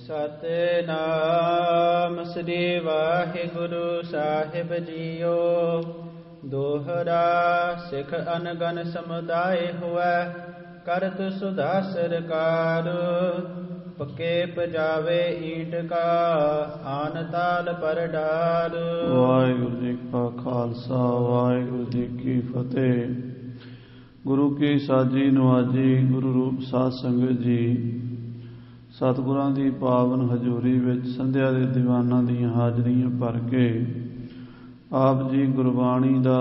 ਸਤਿਨਾਮ ਸ੍ਰੀ ਵਾਹਿਗੁਰੂ ਸਾਹਿਬ ਜੀਓ। ਦੋਹਰਾ ਸਿੱਖ ਅਨਗਨ ਸਮੁਦਾਇ ਹੋਐ, ਕਰਤ ਸੁਧਾ ਸਰਕਾਰ। ਪੱਕੇ ਪਜਾਵੇ ਈਟ ਕਾ, ਆਨ ਤਾਲ ਪਰ ਡਾਰ। ਵਾਹਿਗੁਰੂ ਜੀ ਕਾ ਖਾਲਸਾ, ਵਾਹਿਗੁਰੂ ਜੀ ਕੀ ਫਤਿਹ। ਗੁਰੂ ਕੀ ਸਾਜੀ ਨਵਾਜੀ, ਗੁਰੂ ਰੂਪ ਸਾਧ ਸੰਗਤ ਜੀ, ਸਤਿਗੁਰਾਂ ਦੀ ਪਾਵਨ ਹਜ਼ੂਰੀ ਵਿੱਚ ਸੰਧਿਆ ਦੇ ਦੀਵਾਨਾਂ ਦੀਆਂ ਹਾਜ਼ਰੀਆਂ ਭਰ ਕੇ ਆਪ ਜੀ ਗੁਰਬਾਣੀ ਦਾ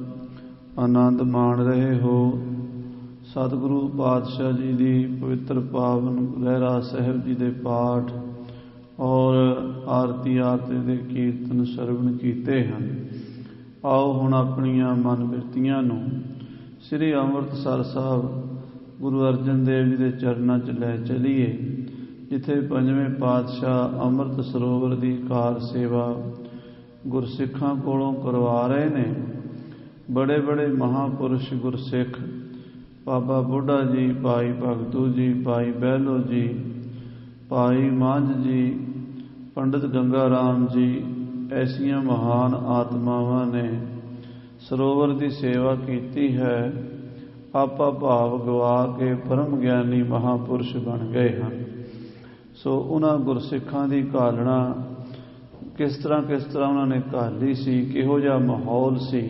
ਆਨੰਦ ਮਾਣ ਰਹੇ ਹੋ। ਸਤਿਗੁਰੂ ਪਾਤਸ਼ਾਹ ਜੀ ਦੀ ਪਵਿੱਤਰ ਪਾਵਨ ਰਹਿਰਾਸ ਸਾਹਿਬ ਜੀ ਦੇ ਪਾਠ ਔਰ ਆਰਤੀ ਦੇ ਕੀਰਤਨ ਸਰਵਣ ਕੀਤੇ ਹਨ। ਆਓ ਹੁਣ ਆਪਣੀਆਂ ਮਨ ਬਿਰਤੀਆਂ ਨੂੰ ਸ੍ਰੀ ਅੰਮ੍ਰਿਤਸਰ ਸਾਹਿਬ ਗੁਰੂ ਅਰਜਨ ਦੇਵ ਜੀ ਦੇ ਚਰਨਾਂ 'ਚ ਲੈ ਚਲੀਏ, ਜਿੱਥੇ ਪੰਜਵੇਂ ਪਾਤਸ਼ਾਹ ਅੰਮ੍ਰਿਤ ਸਰੋਵਰ ਦੀ ਕਾਰ ਸੇਵਾ ਗੁਰਸਿੱਖਾਂ ਕੋਲੋਂ ਕਰਵਾ ਰਹੇ ਨੇ। ਬੜੇ ਬੜੇ ਮਹਾਂਪੁਰਸ਼ ਗੁਰਸਿੱਖ, ਬਾਬਾ ਬੁੱਢਾ ਜੀ, ਭਾਈ ਭਗਤੂ ਜੀ, ਭਾਈ ਬਹਿਲੋ ਜੀ, ਭਾਈ ਮਾਂਝ ਜੀ, ਪੰਡਿਤ ਗੰਗਾ ਰਾਮ ਜੀ, ਐਸੀਆਂ ਮਹਾਨ ਆਤਮਾਵਾਂ ਨੇ ਸਰੋਵਰ ਦੀ ਸੇਵਾ ਕੀਤੀ ਹੈ। ਆਪਾ ਭਾਵ ਗਵਾ ਕੇ ਪਰਮ ਗਿਆਨੀ ਮਹਾਂਪੁਰਸ਼ ਬਣ ਗਏ ਹਨ। ਸੋ ਉਹਨਾਂ ਗੁਰਸਿੱਖਾਂ ਦੀ ਘਾਲਣਾ ਕਿਸ ਤਰ੍ਹਾਂ ਉਹਨਾਂ ਨੇ ਘਾਲੀ ਸੀ, ਕਿਹੋ ਜਿਹਾ ਮਾਹੌਲ ਸੀ,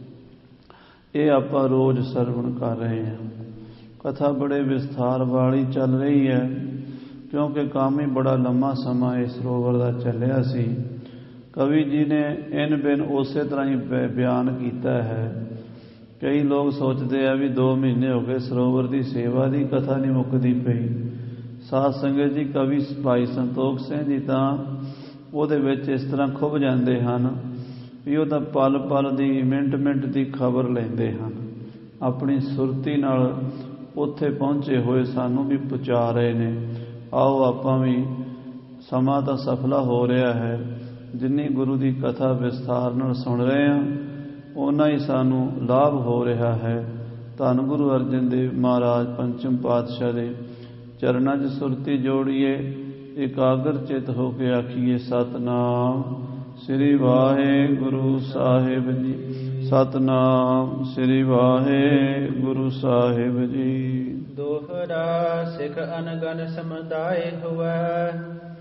ਇਹ ਆਪਾਂ ਰੋਜ਼ ਸਰਵਣ ਕਰ ਰਹੇ ਹਾਂ। ਕਥਾ ਬੜੇ ਵਿਸਥਾਰ ਵਾਲੀ ਚੱਲ ਰਹੀ ਹੈ, ਕਿਉਂਕਿ ਕੰਮ ਹੀ ਬੜਾ ਲੰਮਾ ਸਮਾਂ ਇਸ ਸਰੋਵਰ ਦਾ ਚੱਲਿਆ ਸੀ। ਕਵੀ ਜੀ ਨੇ ਇਨ ਬਿਨ ਉਸੇ ਤਰ੍ਹਾਂ ਹੀ ਬਿਆਨ ਕੀਤਾ ਹੈ। ਕਈ ਲੋਕ ਸੋਚਦੇ ਆ ਵੀ 2 ਮਹੀਨੇ ਹੋ ਗਏ ਸਰੋਵਰ ਦੀ ਸੇਵਾ ਦੀ, ਕਥਾ ਨਹੀਂ ਮੁੱਕਦੀ ਪਈ। ਸਾਧ ਸੰਗਤ ਜੀ, ਕਵੀ ਭਾਈ ਸੰਤੋਖ ਸਿੰਘ ਜੀ ਤਾਂ ਉਹਦੇ ਵਿੱਚ ਇਸ ਤਰ੍ਹਾਂ ਖੁੱਭ ਜਾਂਦੇ ਹਨ ਵੀ ਉਹ ਤਾਂ ਪਲ ਪਲ ਦੀ, ਮਿੰਟ ਮਿੰਟ ਦੀ ਖਬਰ ਲੈਂਦੇ ਹਨ। ਆਪਣੀ ਸੁਰਤੀ ਨਾਲ ਉੱਥੇ ਪਹੁੰਚੇ ਹੋਏ ਸਾਨੂੰ ਵੀ ਪਹੁੰਚਾ ਰਹੇ ਨੇ। ਆਓ ਆਪਾਂ ਵੀ, ਸਮਾਂ ਤਾਂ ਸਫਲਾ ਹੋ ਰਿਹਾ ਹੈ, ਜਿੰਨੀ ਗੁਰੂ ਦੀ ਕਥਾ ਵਿਸਥਾਰ ਨਾਲ ਸੁਣ ਰਹੇ ਹਾਂ ਓਨਾ ਹੀ ਸਾਨੂੰ ਲਾਭ ਹੋ ਰਿਹਾ ਹੈ। ਧੰਨ ਗੁਰੂ ਅਰਜਨ ਦੇਵ ਮਹਾਰਾਜ ਪੰਚਮ ਪਾਤਸ਼ਾਹ ਦੇ ਚਰਨਾਂ 'ਚ ਸੁਰਤੀ ਜੋੜੀਏ, ਇਕਾਗਰ ਚਿਤ ਹੋ ਕੇ ਆਖੀਏ ਸਤਿਨਾਮ ਸ੍ਰੀ ਵਾਹਿਗੁਰੂ ਸਾਹਿਬ ਜੀ, ਸਤਿਨਾਮ ਸ੍ਰੀ ਵਾਹਿਗੁਰੂ ਸਾਹਿਬ ਜੀ। ਦੋਹਰਾ ਸਿੱਖ ਅਨਗਨ ਸਮੁਦਾਇ ਹੋਵੈ,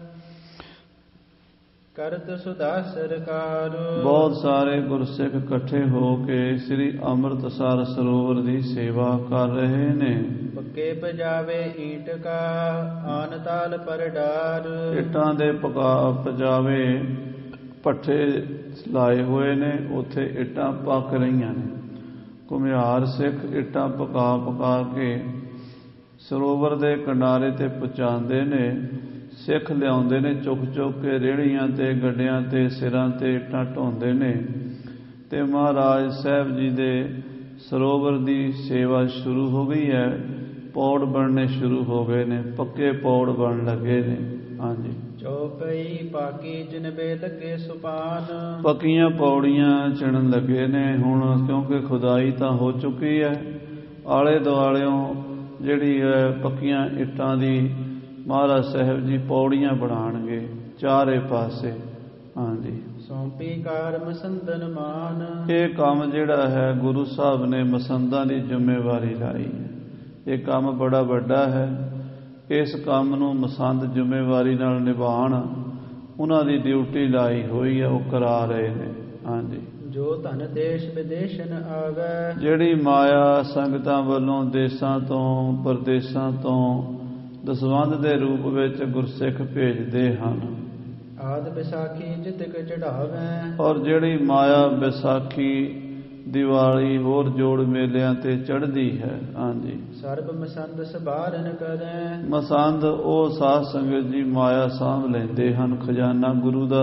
ਕਰਤ ਸੁਧਾ ਸਰਕਾਰ। ਬਹੁਤ ਸਾਰੇ ਗੁਰਸਿੱਖ ਇਕੱਠੇ ਹੋ ਕੇ ਸ੍ਰੀ ਅੰਮ੍ਰਿਤਸਰ ਸਰੋਵਰ ਦੀ ਸੇਵਾ ਕਰ ਰਹੇ ਨੇ। ਪੱਕੇ ਪਜਾਵੇ ਈਟ ਕਾ, ਆਨ ਤਾਲ ਪਰ ਡਾਰ। ਇੱਟਾਂ ਦੇ ਪਜਾਵੇ ਭੱਠੇ ਲਾਏ ਹੋਏ ਨੇ, ਉੱਥੇ ਇੱਟਾਂ ਪੱਕ ਰਹੀਆਂ ਨੇ। ਘੁਮਿਆਰ ਸਿੱਖ ਇੱਟਾਂ ਪਕਾ ਕੇ ਸਰੋਵਰ ਦੇ ਕਿਨਾਰੇ ਤੇ ਪਹੁੰਚਾਉਂਦੇ ਨੇ। ਸਿੱਖ ਲਿਆਉਂਦੇ ਨੇ ਚੁੱਕ ਕੇ ਰੇਹੜੀਆਂ ਤੇ, ਗੱਡਿਆਂ ਤੇ, ਸਿਰਾਂ ਤੇ ਇੱਟਾਂ ਢੋਂਦੇ ਨੇ ਤੇ ਮਹਾਰਾਜ ਸਾਹਿਬ ਜੀ ਦੇ ਸਰੋਵਰ ਦੀ ਸੇਵਾ ਸ਼ੁਰੂ ਹੋ ਗਈ ਹੈ। ਪੌੜ ਬਣਨੇ ਸ਼ੁਰੂ ਹੋ ਗਏ ਨੇ, ਪੱਕੇ ਪੌੜ ਬਣਨ ਲੱਗੇ ਨੇ। ਹਾਂਜੀ, ਚੌਪਈ ਪਾਕੀ ਜਿਨਬੇ ਲੱਗੇ ਸੁਪਾਨ। ਪੱਕੀਆਂ ਪੌੜੀਆਂ ਚਿਣਨ ਲੱਗੇ ਨੇ ਹੁਣ, ਕਿਉਂਕਿ ਖੁਦਾਈ ਤਾਂ ਹੋ ਚੁੱਕੀ ਹੈ। ਆਲੇ ਦੁਆਲਿਓਂ ਜਿਹੜੀ ਹੈ ਪੱਕੀਆਂ ਇੱਟਾਂ ਦੀ ਮਹਾਰਾਜ ਸਾਹਿਬ ਜੀ ਪੌੜੀਆਂ ਬਣਾਉਣਗੇ ਚਾਰੇ ਪਾਸੇ। ਹਾਂਜੀ, ਸੌਂਪੀ ਕਾਰ ਮਸੰਦਨ ਮਾਨ। ਇਹ ਕੰਮ ਜਿਹੜਾ ਹੈ ਗੁਰੂ ਸਾਹਿਬ ਨੇ ਮਸੰਦਾਂ ਦੀ ਜ਼ਿੰਮੇਵਾਰੀ ਲਾਈ ਹੈ। ਇਹ ਕੰਮ ਬੜਾ ਵੱਡਾ ਹੈ। ਇਸ ਕੰਮ ਨੂੰ ਮਸੰਦ ਜ਼ਿੰਮੇਵਾਰੀ ਨਾਲ ਨਿਭਾਉਣ ਉਹਨਾਂ ਦੀ ਡਿਊਟੀ ਲਾਈ ਹੋਈ ਹੈ, ਉਹ ਕਰਾ ਰਹੇ ਨੇ। ਹਾਂਜੀ, ਜੋ ਧਨ ਦੇਸ਼ ਵਿਦੇਸ਼ਨ ਆਵੈ। ਜਿਹੜੀ ਮਾਇਆ ਸੰਗਤਾਂ ਵੱਲੋਂ ਦੇਸਾਂ ਤੋਂ ਪਰਦੇਸਾਂ ਤੋਂ ਦਸਵੰਧ ਦੇ ਰੂਪ ਵਿੱਚ ਗੁਰਸਿੱਖ ਭੇਜਦੇ ਹਨ। ਆਦ ਵਿਸਾਖੀ ਜਿਤਕ ਚੜਾਵੈ। ਔਰ ਜਿਹੜੀ ਮਾਇਆ ਵਿਸਾਖੀ, ਦੀਵਾਲੀ ਹੋਰ ਜੋੜ ਮੇਲਿਆਂ ਤੇ ਚੜ੍ਹਦੀ ਹੈ। ਹਾਂਜੀ, ਸਰਬ ਮਸੰਦ ਸਬਾਰਨ ਕਰੈ। ਮਸੰਦ ਉਹ ਸਾਧ ਸੰਗਤ ਜੀ ਮਾਇਆ ਸਾਂਭ ਲੈਂਦੇ ਹਨ, ਖਜ਼ਾਨਾ ਗੁਰੂ ਦਾ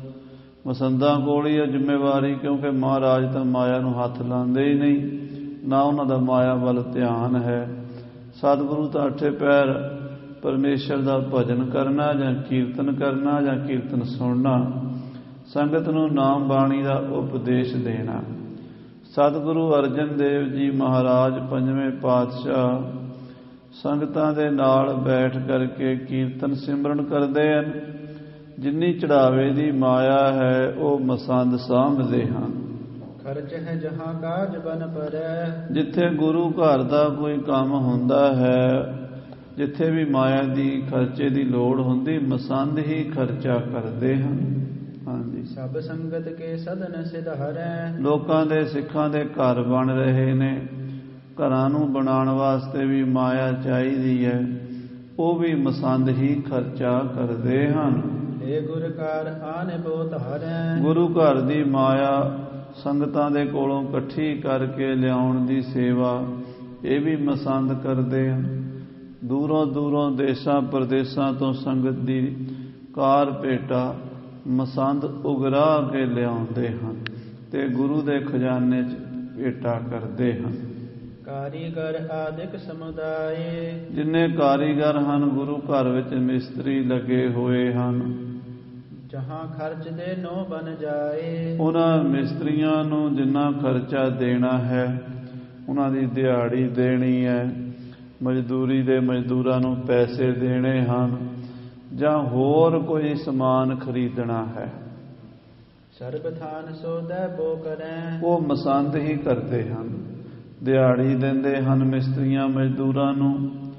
ਮਸੰਦਾਂ ਕੋਲ ਹੀ ਹੈ ਜ਼ਿੰਮੇਵਾਰੀ, ਕਿਉਂਕਿ ਮਹਾਰਾਜ ਤਾਂ ਮਾਇਆ ਨੂੰ ਹੱਥ ਲਾਉਂਦੇ ਹੀ ਨਹੀਂ, ਨਾ ਉਹਨਾਂ ਦਾ ਮਾਇਆ ਵੱਲ ਧਿਆਨ ਹੈ। ਸਤਿਗੁਰੂ ਤਾਂ 8 ਪਹਿਰ ਪਰਮੇਸ਼ਰ ਦਾ ਭਜਨ ਕਰਨਾ ਜਾਂ ਕੀਰਤਨ ਕਰਨਾ ਜਾਂ ਕੀਰਤਨ ਸੁਣਨਾ, ਸੰਗਤ ਨੂੰ ਨਾਮ ਬਾਣੀ ਦਾ ਉਪਦੇਸ਼ ਦੇਣਾ। ਸਤਿਗੁਰੂ ਅਰਜਨ ਦੇਵ ਜੀ ਮਹਾਰਾਜ ਪੰਜਵੇਂ ਪਾਤਸ਼ਾਹ ਸੰਗਤਾਂ ਦੇ ਨਾਲ ਬੈਠ ਕਰਕੇ ਕੀਰਤਨ ਸਿਮਰਨ ਕਰਦੇ ਹਨ। ਜਿੰਨੀ ਚੜਾਵੇ ਦੀ ਮਾਇਆ ਹੈ ਉਹ ਮਸੰਦ ਸਾਂਭਦੇ ਹਨ। ਖਰਚ ਹੈ ਜਹਾਂ ਕਾਜ ਬਨ ਪਰੈ। ਜਿੱਥੇ ਗੁਰੂ ਘਰ ਦਾ ਕੋਈ ਕੰਮ ਹੁੰਦਾ ਹੈ, ਜਿੱਥੇ ਵੀ ਮਾਇਆ ਦੀ ਖਰਚੇ ਦੀ ਲੋੜ ਹੁੰਦੀ, ਮਸੰਦ ਹੀ ਖਰਚਾ ਕਰਦੇ ਹਨ। ਹਾਂਜੀ, ਸਭ ਸੰਗਤ ਕੇ ਸਦਨ ਸਿਧਾਰੈ। ਲੋਕਾਂ ਦੇ ਸਿੱਖਾਂ ਦੇ ਘਰ ਬਣ ਰਹੇ ਨੇ। ਘਰਾਂ ਨੂੰ ਬਣਾਉਣ ਵਾਸਤੇ ਵੀ ਮਾਇਆ ਚਾਹੀਦੀ ਹੈ, ਉਹ ਵੀ ਮਸੰਦ ਹੀ ਖਰਚਾ ਕਰਦੇ ਹਨ। ਏ ਗੁਰ ਕਾਰ ਆਨੇ ਬੋ ਧਾਰੈ। ਗੁਰੂ ਘਰ ਦੀ ਮਾਇਆ ਸੰਗਤਾਂ ਦੇ ਕੋਲੋਂ ਇਕੱਠੀ ਕਰਕੇ ਲਿਆਉਣ ਦੀ ਸੇਵਾ ਇਹ ਵੀ ਮਸੰਦ ਕਰਦੇ ਹਨ। ਦੂਰੋਂ ਦੂਰੋਂ ਦੇਸ਼ਾਂ ਪ੍ਰਦੇਸ਼ਾਂ ਤੋਂ ਸੰਗਤ ਦੀ ਕਾਰ ਭੇਟਾ ਮਸੰਦ ਉਗਰਾ ਕੇ ਲਿਆਉਂਦੇ ਹਨ ਤੇ ਗੁਰੂ ਦੇ ਖਜ਼ਾਨੇ 'ਚ ਭੇਟਾ ਕਰਦੇ ਹਨ। ਕਾਰੀਗਰ ਆਦਿਕ ਸਮੁਦਾਏ। ਜਿੰਨੇ ਕਾਰੀਗਰ ਹਨ ਗੁਰੂ ਘਰ ਵਿੱਚ ਮਿਸਤਰੀ ਲੱਗੇ ਹੋਏ ਹਨ। ਜਹਾਂ ਖਰਚ ਦੇ ਨੋ ਬਨ ਜਾਏ। ਉਹਨਾਂ ਮਿਸਤਰੀਆਂ ਨੂੰ ਜਿੰਨਾ ਖਰਚਾ ਦੇਣਾ ਹੈ, ਉਹਨਾਂ ਦੀ ਦਿਹਾੜੀ ਦੇਣੀ ਹੈ, ਮਜ਼ਦੂਰੀ ਦੇ ਮਜ਼ਦੂਰਾਂ ਨੂੰ ਪੈਸੇ ਦੇਣੇ ਹਨ, ਜਾਂ ਹੋਰ ਕੋਈ ਸਮਾਨ ਖਰੀਦਣਾ ਹੈ, ਸਰਬ ਥਾਨ ਸੋਦੈ ਬੋ ਕਰੈ। ਉਹ ਮਸੰਦ ਹੀ ਕਰਦੇ ਹਨ। ਦਿਹਾੜੀ ਦਿੰਦੇ ਹਨ ਮਿਸਤਰੀਆਂ ਮਜ਼ਦੂਰਾਂ ਨੂੰ,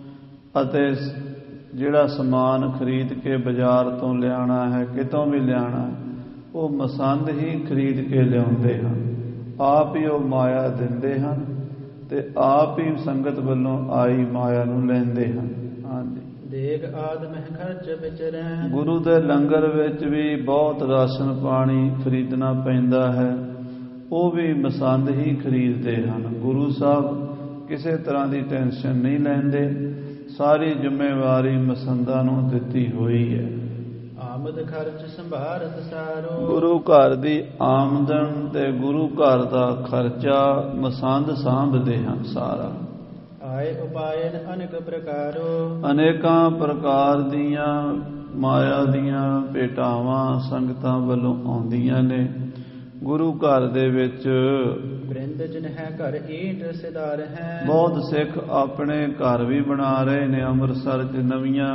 ਅਤੇ ਜਿਹੜਾ ਸਮਾਨ ਖਰੀਦ ਕੇ ਬਾਜ਼ਾਰ ਤੋਂ ਲਿਆਉਣਾ ਹੈ, ਕਿਤੋਂ ਵੀ ਲਿਆਉਣਾ, ਉਹ ਮਸੰਦ ਹੀ ਖਰੀਦ ਕੇ ਲਿਆਉਂਦੇ ਹਨ। ਆਪ ਹੀ ਉਹ ਮਾਇਆ ਦਿੰਦੇ ਹਨ ਤੇ ਆਪ ਹੀ ਸੰਗਤ ਵੱਲੋਂ ਆਈ ਮਾਇਆ ਨੂੰ ਲੈਂਦੇ ਹਨ। ਹਾਂਜੀ, ਦੇਗ ਆਦਿ ਮਹਿ ਖਰਚ ਵਿਚਰੈ। ਗੁਰੂ ਦੇ ਲੰਗਰ ਵਿੱਚ ਵੀ ਬਹੁਤ ਰਾਸ਼ਨ ਪਾਣੀ ਖਰੀਦਣਾ ਪੈਂਦਾ ਹੈ, ਉਹ ਵੀ ਮਸੰਦ ਹੀ ਖਰੀਦਦੇ ਹਨ। ਗੁਰੂ ਸਾਹਿਬ ਕਿਸੇ ਤਰ੍ਹਾਂ ਦੀ ਟੈਨਸ਼ਨ ਨਹੀਂ ਲੈਂਦੇ, ਸਾਰੀ ਜ਼ਿੰਮੇਵਾਰੀ ਮਸੰਦਾਂ ਨੂੰ ਦਿੱਤੀ ਹੋਈ ਹੈ। ਆਮਦ ਖਰਚ ਸੰਭਾਰਤ ਸਾਰੋ। ਗੁਰੂ ਘਰ ਦੀ ਆਮਦਨ ਤੇ ਗੁਰੂ ਘਰ ਦਾ ਖਰਚਾ ਮਸੰਦ ਸਾਂਭਦੇ ਹਨ ਸਾਰਾ। ਆਏ ਉਪਾਇਨ ਅਨੇਕ ਪ੍ਰਕਾਰੋ। ਅਨੇਕਾਂ ਪ੍ਰਕਾਰ ਦੀਆਂ ਮਾਇਆ ਦੀਆਂ ਭੇਟਾਵਾਂ ਸੰਗਤਾਂ ਵੱਲੋਂ ਆਉਂਦੀਆਂ ਨੇ। ਗੁਰੂ ਘਰ ਦੇ ਵਿੱਚ ਬ੍ਰਿੰਦ ਜਿਨ ਹੈ ਘਰ ਈਟ ਸਿਦਾਰ ਹੈ। ਬਹੁਤ ਸਿੱਖ ਆਪਣੇ ਘਰ ਵੀ ਬਣਾ ਰਹੇ ਨੇ। ਅੰਮ੍ਰਿਤਸਰ 'ਚ ਨਵੀਆਂ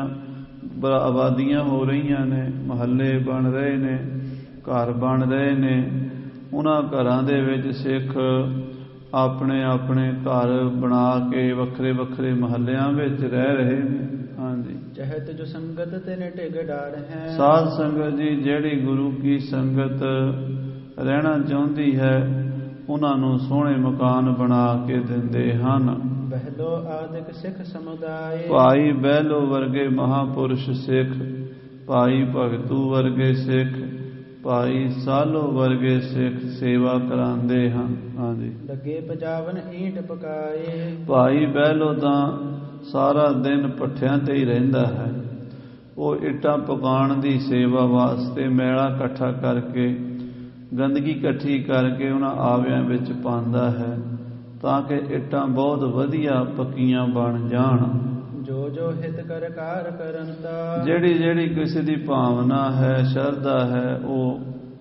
ਆਬਾਦੀਆਂ ਹੋ ਰਹੀਆਂ ਨੇ, ਮਹੱਲੇ ਬਣ ਰਹੇ ਨੇ, ਘਰ ਬਣ ਰਹੇ ਨੇ। ਉਹਨਾਂ ਘਰਾਂ ਦੇ ਵਿੱਚ ਸਿੱਖ ਆਪਣੇ ਆਪਣੇ ਘਰ ਬਣਾ ਕੇ ਵੱਖਰੇ ਵੱਖਰੇ ਮਹੱਲਿਆਂ ਵਿੱਚ ਰਹਿ ਰਹੇ ਨੇ। ਹਾਂਜੀ, ਚਹਿਤ ਜੋ ਸੰਗਤ ਤੇ ਟਿਗ ਡਾਰ ਹੈ। ਸਾਧ ਸੰਗਤ ਜੀ ਜਿਹੜੀ ਗੁਰੂ ਕੀ ਸੰਗਤ ਰਹਿਣਾ ਚਾਹੁੰਦੀ ਹੈ, ਉਹਨਾਂ ਨੂੰ ਸੋਹਣੇ ਮਕਾਨ ਬਣਾ ਕੇ ਦਿੰਦੇ ਹਨ। ਬਹਿਲੋ ਆਦਿਕ ਸਿੱਖ ਸਮੁਦਾਏ। ਭਾਈ ਬਹਿਲੋ ਵਰਗੇ ਮਹਾਪੁਰਸ਼ ਸਿੱਖ, ਭਾਈ ਭਗਤੂ ਵਰਗੇ ਸਿੱਖ, ਭਾਈ ਸਾਲੋ ਵਰਗੇ ਸਿੱਖ ਸੇਵਾ ਕਰਾਉਂਦੇ ਹਨ। ਹਾਂਜੀ, ਲੱਗੇ ਪਜਾਵਨ ਈਂਟ ਪਕਾਏ। ਭਾਈ ਬਹਿਲੋ ਤਾਂ ਸਾਰਾ ਦਿਨ ਪੱਠਿਆਂ ਤੇ ਹੀ ਰਹਿੰਦਾ ਹੈ। ਉਹ ਇੱਟਾਂ ਪਕਾਉਣ ਦੀ ਸੇਵਾ ਵਾਸਤੇ ਮੈਲਾ ਇਕੱਠਾ ਕਰਕੇ, ਗੰਦਗੀ ਇਕੱਠੀ ਕਰਕੇ ਉਹਨਾਂ ਆਵਿਆਂ ਵਿੱਚ ਪਾਉਂਦਾ ਹੈ, ਤਾਂ ਕਿ ਇੱਟਾਂ ਬਹੁਤ ਵਧੀਆ ਪੱਕੀਆਂ ਬਣ ਜਾਣ। ਜੋ ਜੋ ਹਿਤ ਕਰ ਕਾਰ ਕਰੰਤਾ। ਜਿਹੜੀ ਜਿਹੜੀ ਕਿਸੇ ਦੀ ਭਾਵਨਾ ਹੈ, ਸ਼ਰਧਾ ਹੈ, ਉਹ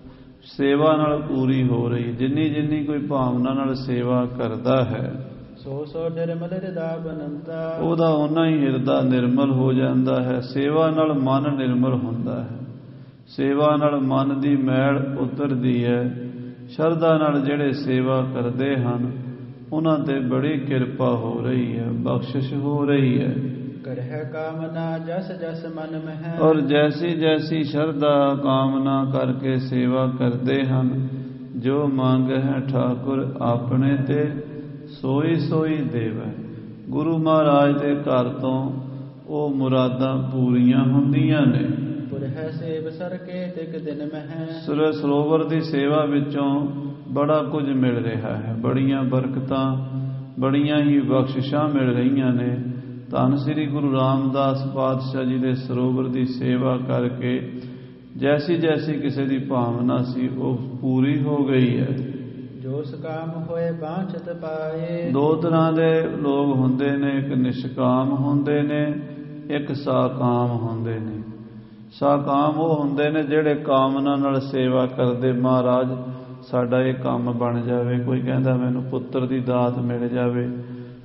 ਸੇਵਾ ਨਾਲ ਪੂਰੀ ਹੋ ਰਹੀ। ਜਿੰਨੀ ਜਿੰਨੀ ਕੋਈ ਭਾਵਨਾ ਨਾਲ ਸੇਵਾ ਕਰਦਾ ਹੈ, ਸੋ ਸੋ ਨਿਰਮਲ ਹਿਰਦਾ ਬਨੰਤਾ। ਉਹਦਾ ਓਨਾ ਹੀ ਹਿਰਦਾ ਨਿਰਮਲ ਹੋ ਜਾਂਦਾ ਹੈ। ਸੇਵਾ ਨਾਲ ਮਨ ਨਿਰਮਲ ਹੁੰਦਾ ਹੈ, ਸੇਵਾ ਨਾਲ ਮਨ ਦੀ ਮੈਲ ਉਤਰਦੀ ਹੈ। ਸ਼ਰਧਾ ਨਾਲ ਜਿਹੜੇ ਸੇਵਾ ਕਰਦੇ ਹਨ, ਉਹਨਾਂ ਤੇ ਬੜੀ ਕਿਰਪਾ ਹੋ ਰਹੀ ਹੈ, ਬਖਸ਼ਿਸ਼ ਹੋ ਰਹੀ ਹੈ। ਕਰਹਿ ਕਾਮਨਾ ਜਸ ਜਸ ਮਨ ਮਹਿ। ਔਰ ਜੈਸੀ ਜੈਸੀ ਸ਼ਰਧਾ ਕਾਮਨਾ ਕਰਕੇ ਸੇਵਾ ਕਰਦੇ ਹਨ, ਜੋ ਮੰਗ ਹੈ ਠਾਕੁਰ ਆਪਣੇ ਤੇ ਸੋਈ ਸੋਈ ਦੇਵੈ। ਗੁਰੂ ਮਹਾਰਾਜ ਦੇ ਘਰ ਤੋਂ ਉਹ ਮੁਰਾਦਾਂ ਪੂਰੀਆਂ ਹੁੰਦੀਆਂ ਨੇ। ਪੁਰਹਿ ਸੇਵ ਸਰ ਕੇ ਤਿਕ ਦਿਨ ਮਹਿ। ਸੁਰ ਸਰੋਵਰ ਦੀ ਸੇਵਾ ਵਿੱਚੋਂ ਬੜਾ ਕੁਝ ਮਿਲ ਰਿਹਾ ਹੈ, ਬੜੀਆਂ ਬਰਕਤਾਂ, ਬੜੀਆਂ ਹੀ ਬਖਸ਼ਿਸ਼ਾਂ ਮਿਲ ਰਹੀਆਂ ਨੇ। ਧੰਨ ਸ੍ਰੀ ਗੁਰੂ ਰਾਮਦਾਸ ਪਾਤਸ਼ਾਹ ਜੀ ਦੇ ਸਰੋਵਰ ਦੀ ਸੇਵਾ ਕਰਕੇ ਜੈਸੀ ਜੈਸੀ ਕਿਸੇ ਦੀ ਭਾਵਨਾ ਸੀ, ਉਹ ਪੂਰੀ ਹੋ ਗਈ ਹੈ। ਜੋ ਸਕਾਮ ਹੋਏ ਬਾਂਛਤ ਪਾਏ। ਦੋ ਤਰ੍ਹਾਂ ਦੇ ਲੋਕ ਹੁੰਦੇ ਨੇ, ਇੱਕ ਨਿਸ਼ਕਾਮ ਹੁੰਦੇ ਨੇ, ਇੱਕ ਸਾਕਾਮ ਹੁੰਦੇ ਨੇ। ਸਾਕਾਮ ਉਹ ਹੁੰਦੇ ਨੇ ਜਿਹੜੇ ਕਾਮਨਾ ਨਾਲ ਸੇਵਾ ਕਰਦੇ, ਮਹਾਰਾਜ ਸਾਡਾ ਇਹ ਕੰਮ ਬਣ ਜਾਵੇ। ਕੋਈ ਕਹਿੰਦਾ ਮੈਨੂੰ ਪੁੱਤਰ ਦੀ ਦਾਤ ਮਿਲ ਜਾਵੇ,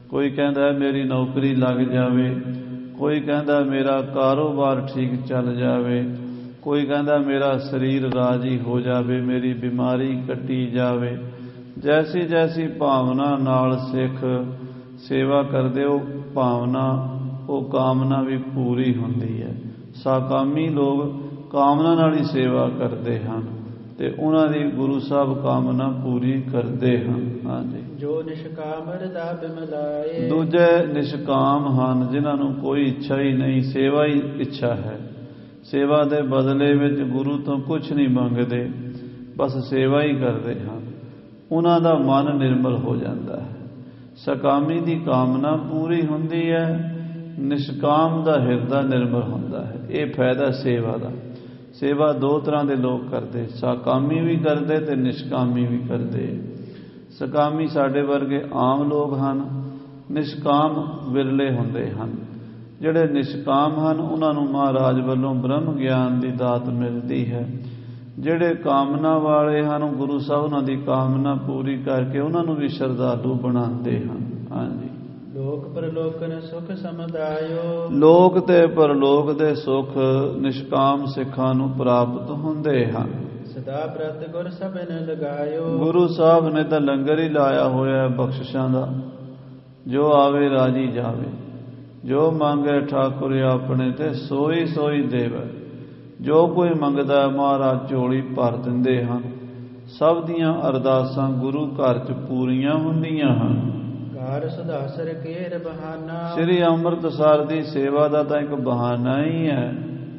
ਕੋਈ ਕਹਿੰਦਾ ਮੇਰੀ ਨੌਕਰੀ ਲੱਗ ਜਾਵੇ, ਕੋਈ ਕਹਿੰਦਾ ਮੇਰਾ ਕਾਰੋਬਾਰ ਠੀਕ ਚੱਲ ਜਾਵੇ, ਕੋਈ ਕਹਿੰਦਾ ਮੇਰਾ ਸਰੀਰ ਰਾਜੀ ਹੋ ਜਾਵੇ, ਮੇਰੀ ਬਿਮਾਰੀ ਕੱਟੀ ਜਾਵੇ। ਜੈਸੀ ਜੈਸੀ ਭਾਵਨਾ ਨਾਲ ਸਿੱਖ ਸੇਵਾ ਕਰਦੇ ਉਹ ਭਾਵਨਾ, ਉਹ ਕਾਮਨਾ ਵੀ ਪੂਰੀ ਹੁੰਦੀ ਹੈ। ਸਾਕਾਮੀ ਲੋਕ ਕਾਮਨਾ ਨਾਲ ਹੀ ਸੇਵਾ ਕਰਦੇ ਹਨ ਤੇ ਉਹਨਾਂ ਦੀ ਗੁਰੂ ਸਾਹਿਬ ਕਾਮਨਾ ਪੂਰੀ ਕਰਦੇ ਹਨ। ਹਾਂਜੀ, ਜੋ ਨਿਸ਼ਕਾਮ ਹਿਰਦਾ ਬਿਮਲਾਏ। ਦੂਜੇ ਨਿਸ਼ਕਾਮ ਹਨ, ਜਿਨ੍ਹਾਂ ਨੂੰ ਕੋਈ ਇੱਛਾ ਹੀ ਨਹੀਂ, ਸੇਵਾ ਹੀ ਇੱਛਾ ਹੈ। ਸੇਵਾ ਦੇ ਬਦਲੇ ਵਿੱਚ ਗੁਰੂ ਤੋਂ ਕੁਝ ਨਹੀਂ ਮੰਗਦੇ, ਬਸ ਸੇਵਾ ਹੀ ਕਰਦੇ ਹਨ। ਉਹਨਾਂ ਦਾ ਮਨ ਨਿਰਮਲ ਹੋ ਜਾਂਦਾ ਹੈ। ਸਕਾਮੀ ਦੀ ਕਾਮਨਾ ਪੂਰੀ ਹੁੰਦੀ ਹੈ, ਨਿਸ਼ਕਾਮ ਦਾ ਹਿਰਦਾ ਨਿਰਮਲ ਹੁੰਦਾ ਹੈ। ਇਹ ਫਾਇਦਾ ਸੇਵਾ ਦਾ। ਸੇਵਾ ਦੋ ਤਰ੍ਹਾਂ ਦੇ ਲੋਕ ਕਰਦੇ, ਸਕਾਮੀ ਵੀ ਕਰਦੇ ਤੇ ਨਿਸ਼ਕਾਮੀ ਵੀ ਕਰਦੇ। ਸਕਾਮੀ ਸਾਡੇ ਵਰਗੇ ਆਮ ਲੋਕ ਹਨ, ਨਿਸ਼ਕਾਮ ਵਿਰਲੇ ਹੁੰਦੇ ਹਨ। ਜਿਹੜੇ ਨਿਸ਼ਕਾਮ ਹਨ ਉਹਨਾਂ ਨੂੰ ਮਹਾਰਾਜ ਵੱਲੋਂ ਬ੍ਰਹਮ ਗਿਆਨ ਦੀ ਦਾਤ ਮਿਲਦੀ ਹੈ। ਜਿਹੜੇ ਕਾਮਨਾ ਵਾਲੇ ਹਨ, ਗੁਰੂ ਸਾਹਿਬ ਉਹਨਾਂ ਦੀ ਕਾਮਨਾ ਪੂਰੀ ਕਰਕੇ ਉਹਨਾਂ ਨੂੰ ਵੀ ਸ਼ਰਧਾਲੂ ਬਣਾਉਂਦੇ ਹਨ। ਹਾਂਜੀ, ਲੋਕ ਪਰਲੋਕਨ ਸੁਖ ਸਮੁਦਾਇਓ। ਲੋਕ ਤੇ ਪਰਲੋਕ ਦੇ ਸੁਖ ਨਿਸ਼ਕਾਮ ਸਿੱਖਾਂ ਨੂੰ ਪ੍ਰਾਪਤ ਹੁੰਦੇ ਹਨ। ਸਦਾ ਬ੍ਰਤ ਗੁਰ ਸਭਨ ਲਗਾਇਓ। ਗੁਰੂ ਸਾਹਿਬ ਨੇ ਤਾਂ ਲੰਗਰ ਹੀ ਲਾਇਆ ਹੋਇਆ ਬਖਸ਼ਿਸ਼ਾਂ ਦਾ। ਜੋ ਆਵੇ ਰਾਜੀ ਜਾਵੇ, ਜੋ ਮੰਗੇ ਠਾਕੁਰ ਆਪਣੇ ਤੇ ਸੋਈ ਸੋਈ ਦੇਵੈ। ਜੋ ਕੋਈ ਮੰਗਦਾ ਮਹਾਰਾਜ ਝੋਲੀ ਭਰ ਦਿੰਦੇ ਹਨ। ਸਭ ਦੀਆਂ ਅਰਦਾਸਾਂ ਗੁਰੂ ਘਰ 'ਚ ਪੂਰੀਆਂ ਹੁੰਦੀਆਂ ਹਨ। ਘਰ ਸੁਧਾਸਰ ਕੇਰ ਬਹਾਨਾ। ਸ੍ਰੀ ਅੰਮ੍ਰਿਤਸਰ ਦੀ ਸੇਵਾ ਦਾ ਤਾਂ ਇੱਕ ਬਹਾਨਾ ਹੀ ਹੈ।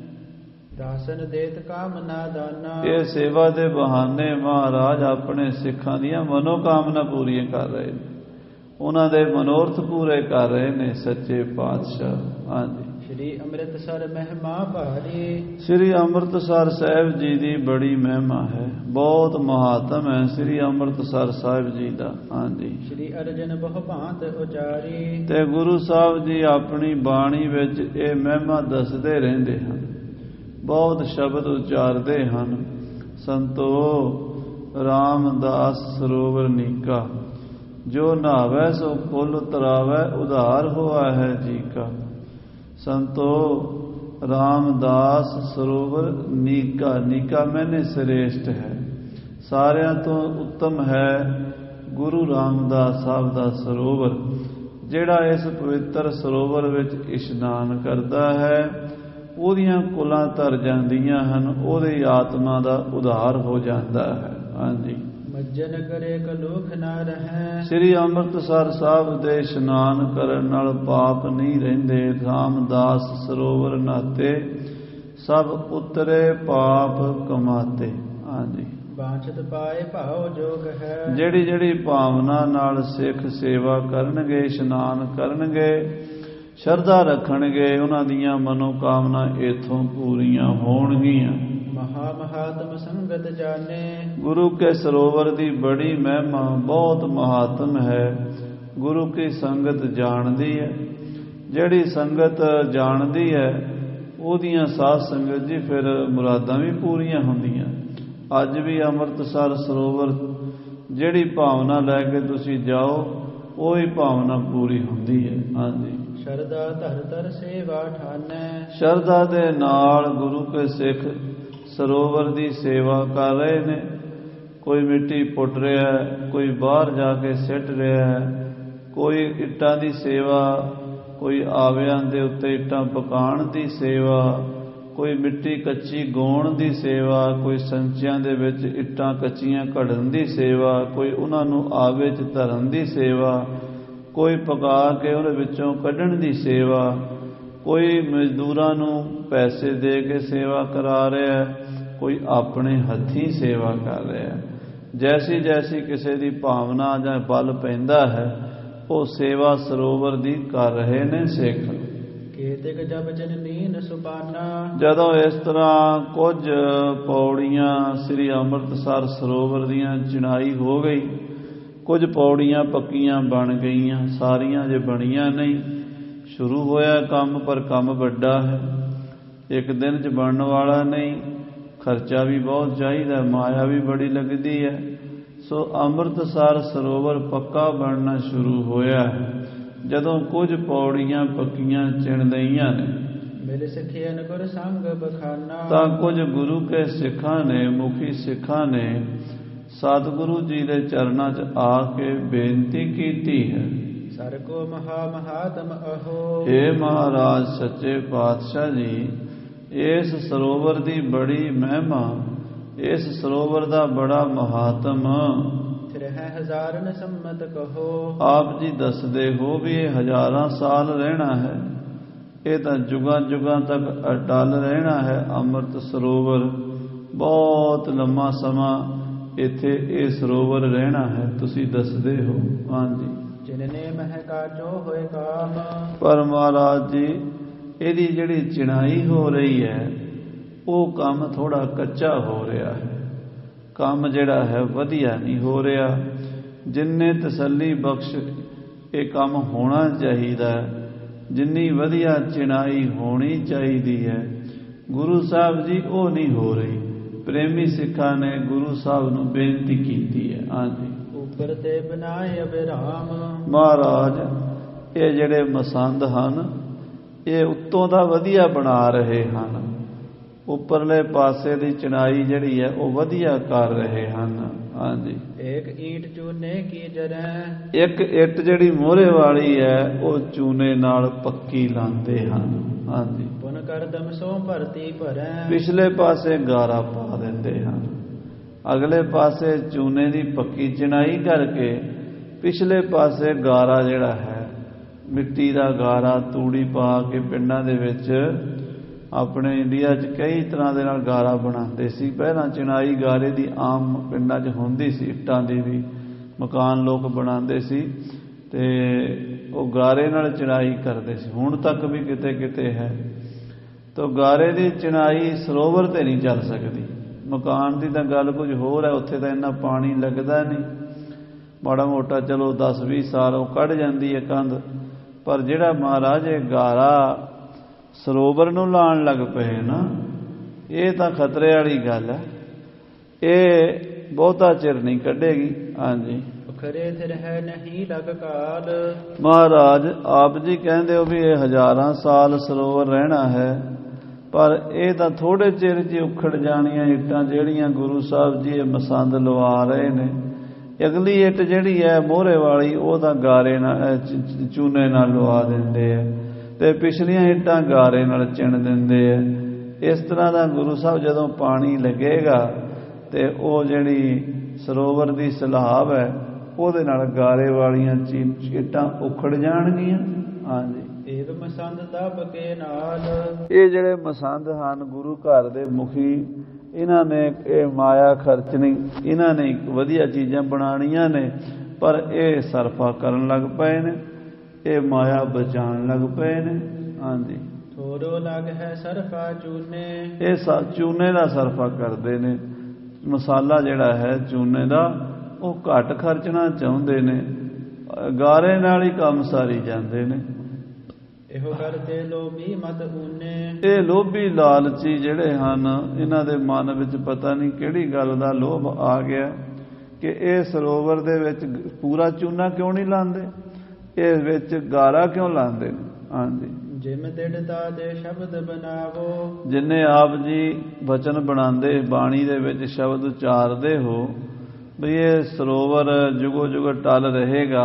ਦਾਸਨ ਦੇਤ ਕਾਮਨਾ ਦਾਨਾ। ਇਹ ਸੇਵਾ ਦੇ ਬਹਾਨੇ ਮਹਾਰਾਜ ਆਪਣੇ ਸਿੱਖਾਂ ਦੀਆਂ ਮਨੋਕਾਮਨਾ ਪੂਰੀਆਂ ਕਰ ਰਹੇ ਨੇ, ਉਹਨਾਂ ਦੇ ਮਨੋਰਥ ਪੂਰੇ ਕਰ ਰਹੇ ਨੇ ਸੱਚੇ ਪਾਤਸ਼ਾਹ। ਹਾਂਜੀ, ਸ੍ਰੀ ਅੰਮ੍ਰਿਤਸਰ ਮਹਿਮਾ ਭਾਰੀ। ਸ੍ਰੀ ਅੰਮ੍ਰਿਤਸਰ ਸਾਹਿਬ ਜੀ ਦੀ ਬੜੀ ਮਹਿਮਾ ਹੈ, ਬਹੁਤ ਮਹਾਤਮ ਹੈ ਸ੍ਰੀ ਅੰਮ੍ਰਿਤਸਰ ਸਾਹਿਬ ਜੀ ਦਾ। ਹਾਂਜੀ, ਸ੍ਰੀ ਅਰਜਨ ਬਹੁ ਭਾਂਤ ਉਚਾਰੀ। ਤੇ ਗੁਰੂ ਸਾਹਿਬ ਜੀ ਆਪਣੀ ਬਾਣੀ ਵਿੱਚ ਇਹ ਮਹਿਮਾ ਦੱਸਦੇ ਰਹਿੰਦੇ ਹਨ, ਬਹੁਤ ਸ਼ਬਦ ਉਚਾਰਦੇ ਹਨ। ਸੰਤੋ ਰਾਮਦਾਸ ਸਰੋਵਰ ਨੀਕਾ, ਜੋ ਨਹਾਵੈ ਸੋ ਫੁੱਲ ਤਰਾਵੈ, ਉਧਾਰ ਹੋਆ ਹੈ ਜੀ ਕਾ। ਸੰਤੋ ਰਾਮਦਾਸ ਸਰੋਵਰ ਨੀਕਾ, ਨੀਕਾ ਮੈਨੇ ਸ੍ਰੇਸ਼ਟ ਹੈ, ਸਾਰਿਆਂ ਤੋਂ ਉੱਤਮ ਹੈ ਗੁਰੂ ਰਾਮਦਾਸ ਸਾਹਿਬ ਦਾ ਸਰੋਵਰ। ਜਿਹੜਾ ਇਸ ਪਵਿੱਤਰ ਸਰੋਵਰ ਵਿੱਚ ਇਸ਼ਨਾਨ ਕਰਦਾ ਹੈ ਉਹਦੀਆਂ ਕੁਲਾਂ ਤਰ ਜਾਂਦੀਆਂ ਹਨ, ਉਹਦੀ ਆਤਮਾ ਦਾ ਉਧਾਰ ਹੋ ਜਾਂਦਾ ਹੈ। ਹਾਂਜੀ, ਮੱਜਨ ਕਰੇ ਕਲੂਖ ਨਾ ਰਹੈ। ਸ੍ਰੀ ਅੰਮ੍ਰਿਤਸਰ ਸਾਹਿਬ ਦੇ ਇਸ਼ਨਾਨ ਕਰਨ ਨਾਲ ਪਾਪ ਨਹੀਂ ਰਹਿੰਦੇ। ਰਾਮਦਾਸ ਸਰੋਵਰ ਨਾਤੇ ਸਭ ਉਤਰੇ ਪਾਪ ਕਮਾਤੇ। ਹਾਂਜੀ, ਬਾਂਛਤ ਪਾਏ ਭਾਉ ਜੋਗ ਹੈ। ਜਿਹੜੀ ਜਿਹੜੀ ਭਾਵਨਾ ਨਾਲ ਸਿੱਖ ਸੇਵਾ ਕਰਨਗੇ, ਇਸ਼ਨਾਨ ਕਰਨਗੇ, ਸ਼ਰਧਾ ਰੱਖਣਗੇ, ਉਹਨਾਂ ਦੀਆਂ ਮਨੋਕਾਮਨਾ ਇਥੋਂ ਪੂਰੀਆਂ ਹੋਣਗੀਆਂ। ਮਹਾ ਮਹਾਤਮ ਸੰਗਤ ਜਾਣੇ। ਗੁਰੂ ਕੇ ਸਰੋਵਰ ਦੀ ਬੜੀ ਮਹਿਮਾ, ਬਹੁਤ ਮਹਾਤਮ ਹੈ। ਗੁਰੂ ਕੀ ਸੰਗਤ ਜਾਣਦੀ ਹੈ। ਜਿਹੜੀ ਸੰਗਤ ਜਾਣਦੀ ਹੈ ਉਹਦੀਆਂ ਸਾਧ ਸੰਗਤ ਜੀ ਫਿਰ ਮੁਰਾਦਾਂ ਵੀ ਪੂਰੀਆਂ ਹੁੰਦੀਆਂ। ਅੱਜ ਵੀ ਅੰਮ੍ਰਿਤਸਰ ਸਰੋਵਰ ਜਿਹੜੀ ਭਾਵਨਾ ਲੈ ਕੇ ਤੁਸੀਂ ਜਾਓ, ਉਹੀ ਭਾਵਨਾ ਪੂਰੀ ਹੁੰਦੀ ਹੈ। ਹਾਂਜੀ, ਸ਼ਰਧਾ ਧਰ ਧਰ ਸੇਵਾ ਠਾਨੈ। ਸ਼ਰਧਾ ਦੇ ਨਾਲ ਗੁਰੂ ਕੇ ਸਿੱਖ ਸਰੋਵਰ ਦੀ ਸੇਵਾ ਕਰ ਰਹੇ ਨੇ। ਕੋਈ ਮਿੱਟੀ ਪੁੱਟ ਰਿਹਾ, ਕੋਈ ਬਾਹਰ ਜਾ ਕੇ ਸਿੱਟ ਰਿਹਾ, ਕੋਈ ਇੱਟਾਂ ਦੀ ਸੇਵਾ, ਕੋਈ ਆਵਿਆਂ ਦੇ ਉੱਤੇ ਇੱਟਾਂ ਪਕਾਉਣ ਦੀ ਸੇਵਾ, ਕੋਈ ਮਿੱਟੀ ਕੱਚੀ ਗਾਉਣ ਦੀ ਸੇਵਾ, ਕੋਈ ਸੰਚਿਆਂ ਦੇ ਵਿੱਚ ਇੱਟਾਂ ਕੱਚੀਆਂ ਘੜਨ ਦੀ ਸੇਵਾ, ਕੋਈ ਉਹਨਾਂ ਨੂੰ ਆਵੇ 'ਚ ਧਰਨ ਦੀ ਸੇਵਾ, ਕੋਈ ਪਕਾ ਕੇ ਉਹਦੇ ਵਿੱਚੋਂ ਕੱਢਣ ਦੀ ਸੇਵਾ, ਕੋਈ ਮਜ਼ਦੂਰਾਂ ਨੂੰ ਪੈਸੇ ਦੇ ਕੇ ਸੇਵਾ ਕਰਾ ਰਿਹਾ, ਕੋਈ ਆਪਣੇ ਹੱਥੀਂ ਸੇਵਾ ਕਰ ਰਿਹਾ। ਜੈਸੀ ਜੈਸੀ ਕਿਸੇ ਦੀ ਭਾਵਨਾ ਜਾਂ ਬਲ ਪੈਂਦਾ ਹੈ ਉਹ ਸੇਵਾ ਸਰੋਵਰ ਦੀ ਕਰ ਰਹੇ ਨੇ ਸਿੱਖ। ਕੇਤਿਕ ਜਬ ਜਨਨੀਨ ਸੁਬਾਨਾ। ਜਦੋਂ ਇਸ ਤਰ੍ਹਾਂ ਕੁਝ ਪੌੜੀਆਂ ਸ੍ਰੀ ਅੰਮ੍ਰਿਤਸਰ ਸਰੋਵਰ ਦੀਆਂ ਚਿਣਾਈ ਹੋ ਗਈ, ਕੁਝ ਪੌੜੀਆਂ ਪੱਕੀਆਂ ਬਣ ਗਈਆਂ, ਸਾਰੀਆਂ ਜੇ ਬਣੀਆਂ ਨਹੀਂ। ਸ਼ੁਰੂ ਹੋਇਆ ਕੰਮ, ਪਰ ਕੰਮ ਵੱਡਾ ਹੈ, ਇੱਕ ਦਿਨ 'ਚ ਬਣਨ ਵਾਲਾ ਨਹੀਂ। ਖਰਚਾ ਵੀ ਬਹੁਤ ਚਾਹੀਦਾ, ਮਾਇਆ ਵੀ ਬੜੀ ਲੱਗਦੀ ਹੈ। ਸੋ ਅੰਮ੍ਰਿਤਸਰ ਸਰੋਵਰ ਪੱਕਾ ਬਣਨਾ ਸ਼ੁਰੂ ਹੋਇਆ ਹੈ। ਜਦੋਂ ਕੁਝ ਪੌੜੀਆਂ ਪੱਕੀਆਂ ਚਿਣ ਲਈਆਂ ਨੇ ਮਿਲ ਸਿੱਖਿਅਨ ਗੁਰ ਸੰਗ ਬਖਾਨਾ ਤਾਂ ਕੁਝ ਗੁਰੂ ਕੇ ਸਿੱਖਾਂ ਨੇ ਮੁਖੀ ਸਿੱਖਾਂ ਨੇ ਸਤਿਗੁਰੂ ਜੀ ਦੇ ਚਰਨਾਂ 'ਚ ਆ ਕੇ ਬੇਨਤੀ ਕੀਤੀ ਹੈ। ਸਰ ਕੋ ਮਹਾ ਮਹਾਤਮ ਅਹੋ हे ਮਹਾਰਾਜ ਸੱਚੇ ਪਾਤਸ਼ਾਹ ਜੀ, ਇਸ ਸਰੋਵਰ ਦੀ ਬੜੀ ਮਹਿਮਾ, ਇਸ ਸਰੋਵਰ ਦਾ ਬੜਾ ਮਹਾਤਮ ਫਿਰ ਹੈ ਹਜ਼ਾਰਨ ਸੰਮਤ ਕਹੋ। ਆਪ ਜੀ ਦੱਸਦੇ ਹੋ ਵੀ ਇਹ ਹਜ਼ਾਰਾਂ ਸਾਲ ਰਹਿਣਾ ਹੈ, ਇਹ ਤਾਂ ਜੁਗਾਂ ਜੁਗਾਂ ਤੱਕ ਅਟਲ ਰਹਿਣਾ ਹੈ। ਅੰਮ੍ਰਿਤ ਸਰੋਵਰ ਬਹੁਤ ਲੰਮਾ ਸਮਾਂ ਇੱਥੇ ਇਹ ਸਰੋਵਰ ਰਹਿਣਾ ਹੈ, ਤੁਸੀਂ ਦੱਸਦੇ ਹੋ। ਹਾਂਜੀ, ਜਿਨਨੇ ਮਹਿ ਕਾਚੋ ਹੋਏ ਕਾਮ। ਪਰ ਮਹਾਰਾਜ ਜੀ ਇਹਦੀ ਜਿਹੜੀ ਚਿਣਾਈ ਹੋ ਰਹੀ ਹੈ ਉਹ ਕੰਮ ਥੋੜਾ ਕੱਚਾ ਹੋ ਰਿਹਾ ਹੈ, ਕੰਮ ਜਿਹੜਾ ਹੈ ਵਧੀਆ ਨਹੀਂ ਹੋ ਰਿਹਾ। ਜਿੰਨੇ ਤਸੱਲੀ ਬਖਸ਼ ਇਹ ਕੰਮ ਹੋਣਾ ਚਾਹੀਦਾ, ਜਿੰਨੀ ਵਧੀਆ ਚਿਣਾਈ ਹੋਣੀ ਚਾਹੀਦੀ ਹੈ, ਗੁਰੂ ਸਾਹਿਬ ਜੀ ਉਹ ਨਹੀਂ ਹੋ ਰਹੀ। ਪ੍ਰੇਮੀ ਸਿੱਖਾਂ ਨੇ ਗੁਰੂ ਸਾਹਿਬ ਨੂੰ ਬੇਨਤੀ ਕੀਤੀ ਹੈ। ਹਾਂਜੀ, ਉੱਪਰ ਤੇ ਬਨਾਏ ਅਬਿਰਾਮ। ਮਹਾਰਾਜ ਇਹ ਜਿਹੜੇ ਮਸੰਦ ਹਨ ਇਹ ਉੱਤੋਂ ਦਾ ਵਧੀਆ ਬਣਾ ਰਹੇ ਹਨ, ਉੱਪਰਲੇ ਪਾਸੇ ਦੀ ਚਿਣਾਈ ਜਿਹੜੀ ਹੈ ਉਹ ਵਧੀਆ ਕਰ ਰਹੇ ਹਨ। ਹਾਂਜੀ, ਇੱਕ ਈਂਟ ਚੂਨੇ ਕੀ ਜਰੈ। ਇੱਕ ਇੱਟ ਜਿਹੜੀ ਮੋਹਰੇ ਵਾਲੀ ਹੈ ਉਹ ਚੂਨੇ ਨਾਲ ਪੱਕੀ ਲਾਉਂਦੇ ਹਨ। ਹਾਂਜੀ, ਪੁਨ ਕਰ ਦਮਸੋਂ ਭਰਤੀ ਭਰੈ। ਪਿਛਲੇ ਪਾਸੇ ਗਾਰਾ ਪਾ ਦਿੰਦੇ ਹਨ, ਅਗਲੇ ਪਾਸੇ ਚੂਨੇ ਦੀ ਪੱਕੀ ਚਿਣਾਈ ਕਰਕੇ ਪਿਛਲੇ ਪਾਸੇ ਗਾਰਾ ਜਿਹੜਾ ਹੈ ਮਿੱਟੀ ਦਾ ਗਾਰਾ ਤੂੜੀ ਪਾ ਕੇ ਪਿੰਡਾਂ ਦੇ ਵਿੱਚ ਆਪਣੇ ਇੰਡੀਆ 'ਚ ਕਈ ਤਰ੍ਹਾਂ ਦੇ ਨਾਲ ਗਾਰਾ ਬਣਾਉਂਦੇ ਸੀ। ਪਹਿਲਾਂ ਚਿਣਾਈ ਗਾਰੇ ਦੀ ਆਮ ਪਿੰਡਾਂ 'ਚ ਹੁੰਦੀ ਸੀ, ਇੱਟਾਂ ਦੀ ਵੀ ਮਕਾਨ ਲੋਕ ਬਣਾਉਂਦੇ ਸੀ ਤੇ ਉਹ ਗਾਰੇ ਨਾਲ ਚਿਣਾਈ ਕਰਦੇ ਸੀ। ਹੁਣ ਤੱਕ ਵੀ ਕਿਤੇ ਕਿਤੇ ਹੈ। ਤਾਂ ਗਾਰੇ ਦੀ ਚਿਣਾਈ ਸਰੋਵਰ ਤੇ ਨਹੀਂ ਚੱਲ ਸਕਦੀ। ਮਕਾਨ ਦੀ ਤਾਂ ਗੱਲ ਕੁਝ ਹੋਰ ਹੈ, ਉੱਥੇ ਤਾਂ ਇੰਨਾ ਪਾਣੀ ਲੱਗਦਾ ਨਹੀਂ, ਮਾੜਾ ਮੋਟਾ ਚਲੋ 10-20 ਸਾਲ ਉਹ ਕੱਢ ਜਾਂਦੀ ਹੈ ਕੰਧ। ਪਰ ਜਿਹੜਾ ਮਹਾਰਾਜ ਇਹ ਗਾਰਾ ਸਰੋਵਰ ਨੂੰ ਲਾਉਣ ਲੱਗ ਪਏ ਨਾ, ਇਹ ਤਾਂ ਖਤਰੇ ਵਾਲੀ ਗੱਲ ਹੈ, ਇਹ ਬਹੁਤਾ ਚਿਰ ਨਹੀਂ ਕੱਢੇਗੀ। ਹਾਂਜੀ, ਖਰੇ ਥਿਰ ਹੈ ਨਹੀਂ ਲਗ ਕਾਲ। ਮਹਾਰਾਜ ਆਪ ਜੀ ਕਹਿੰਦੇ ਹੋ ਵੀ ਇਹ ਹਜ਼ਾਰਾਂ ਸਾਲ ਸਰੋਵਰ ਰਹਿਣਾ ਹੈ, ਪਰ ਇਹ ਤਾਂ ਥੋੜੇ ਚਿਰ 'ਚ ਉਖੜ ਜਾਣੀਆਂ ਇੱਟਾਂ ਜਿਹੜੀਆਂ ਗੁਰੂ ਸਾਹਿਬ ਜੀ ਇਹ ਮਸੰਦ ਲਵਾ ਰਹੇ ਨੇ। ਅਗਲੀ ਇੱਟ ਜਿਹੜੀ ਹੈ ਮੋਹਰੇ ਵਾਲੀ ਉਹ ਤਾਂ ਗਾਰੇ ਨਾਲ ਚੂਨੇ ਨਾਲ ਲਵਾ ਦਿੰਦੇ ਆ ਤੇ ਪਿਛਲੀਆਂ ਇੱਟਾਂ ਗਾਰੇ ਨਾਲ ਚਿਣ ਦਿੰਦੇ ਆ। ਇਸ ਤਰ੍ਹਾਂ ਦਾ ਗੁਰੂ ਸਾਹਿਬ ਜਦੋਂ ਪਾਣੀ ਲੱਗੇਗਾ ਤੇ ਉਹ ਜਿਹੜੀ ਸਰੋਵਰ ਦੀ ਸਲਾਬ ਹੈ ਉਹਦੇ ਨਾਲ ਗਾਰੇ ਵਾਲੀਆਂ ਇੱਟਾਂ ਉਖੜ ਜਾਣਗੀਆਂ। ਹਾਂਜੀ, ਇਹ ਮਸੰਦ ਦੱਬ ਕੇ ਨਾਲ। ਇਹ ਜਿਹੜੇ ਮਸੰਦ ਹਨ ਗੁਰੂ ਘਰ ਦੇ ਮੁਖੀ, ਇਹਨਾਂ ਨੇ ਇਹ ਮਾਇਆ ਖਰਚਣੀ, ਇਹਨਾਂ ਨੇ ਵਧੀਆ ਚੀਜ਼ਾਂ ਬਣਾਉਣੀਆਂ ਨੇ, ਪਰ ਇਹ ਸਰਫਾ ਕਰਨ ਲੱਗ ਪਏ ਨੇ, ਇਹ ਮਾਇਆ ਬਚਾਉਣ ਲੱਗ ਪਏ ਨੇ। ਹਾਂਜੀ, ਥੋੜੋ ਲੱਗ ਹੈ ਸਰਫਾ ਚੂਨੇ। ਇਹ ਚੂਨੇ ਦਾ ਸਰਫਾ ਕਰਦੇ ਨੇ। ਮਸਾਲਾ ਜਿਹੜਾ ਹੈ ਚੂਨੇ ਦਾ ਉਹ ਘੱਟ ਖਰਚਣਾ ਚਾਹੁੰਦੇ ਨੇ, ਗਾਰੇ ਨਾਲ ਹੀ ਕੰਮ ਸਾਰੀ ਜਾਂਦੇ ਨੇ। ਇਹੋ ਕਰਦੇ ਲੋਭੀ ਮਤ ਊਨੇ। ਇਹ ਲੋਭੀ ਲਾਲਚੀ ਜਿਹੜੇ ਹਨ, ਇਹਨਾਂ ਦੇ ਮਨ ਵਿੱਚ ਪਤਾ ਨਹੀਂ ਕਿਹੜੀ ਗੱਲ ਦਾ ਲੋਭ ਆ ਗਿਆ ਕਿ ਇਹ ਸਰੋਵਰ ਦੇ ਵਿੱਚ ਪੂਰਾ ਚੂਨਾ ਕਿਉਂ ਨਹੀਂ ਲਾਉਂਦੇ, ਇਹ ਵਿੱਚ ਗਾਰਾ ਕਿਉਂ ਲਾਉਂਦੇ ਨੇ। ਹਾਂਜੀ, ਜਿਮ ਦਿੜਤਾ ਦੇ ਸ਼ਬਦ ਬਣਾਵੋ। ਜਿੰਨੇ ਆਪ ਜੀ ਵਚਨ ਬਣਾਉਂਦੇ, ਬਾਣੀ ਦੇ ਵਿੱਚ ਸ਼ਬਦ ਉਚਾਰਦੇ ਹੋ ਵੀ ਇਹ ਸਰੋਵਰ ਜੁਗੋ ਜੁਗ ਟਲ ਰਹੇਗਾ,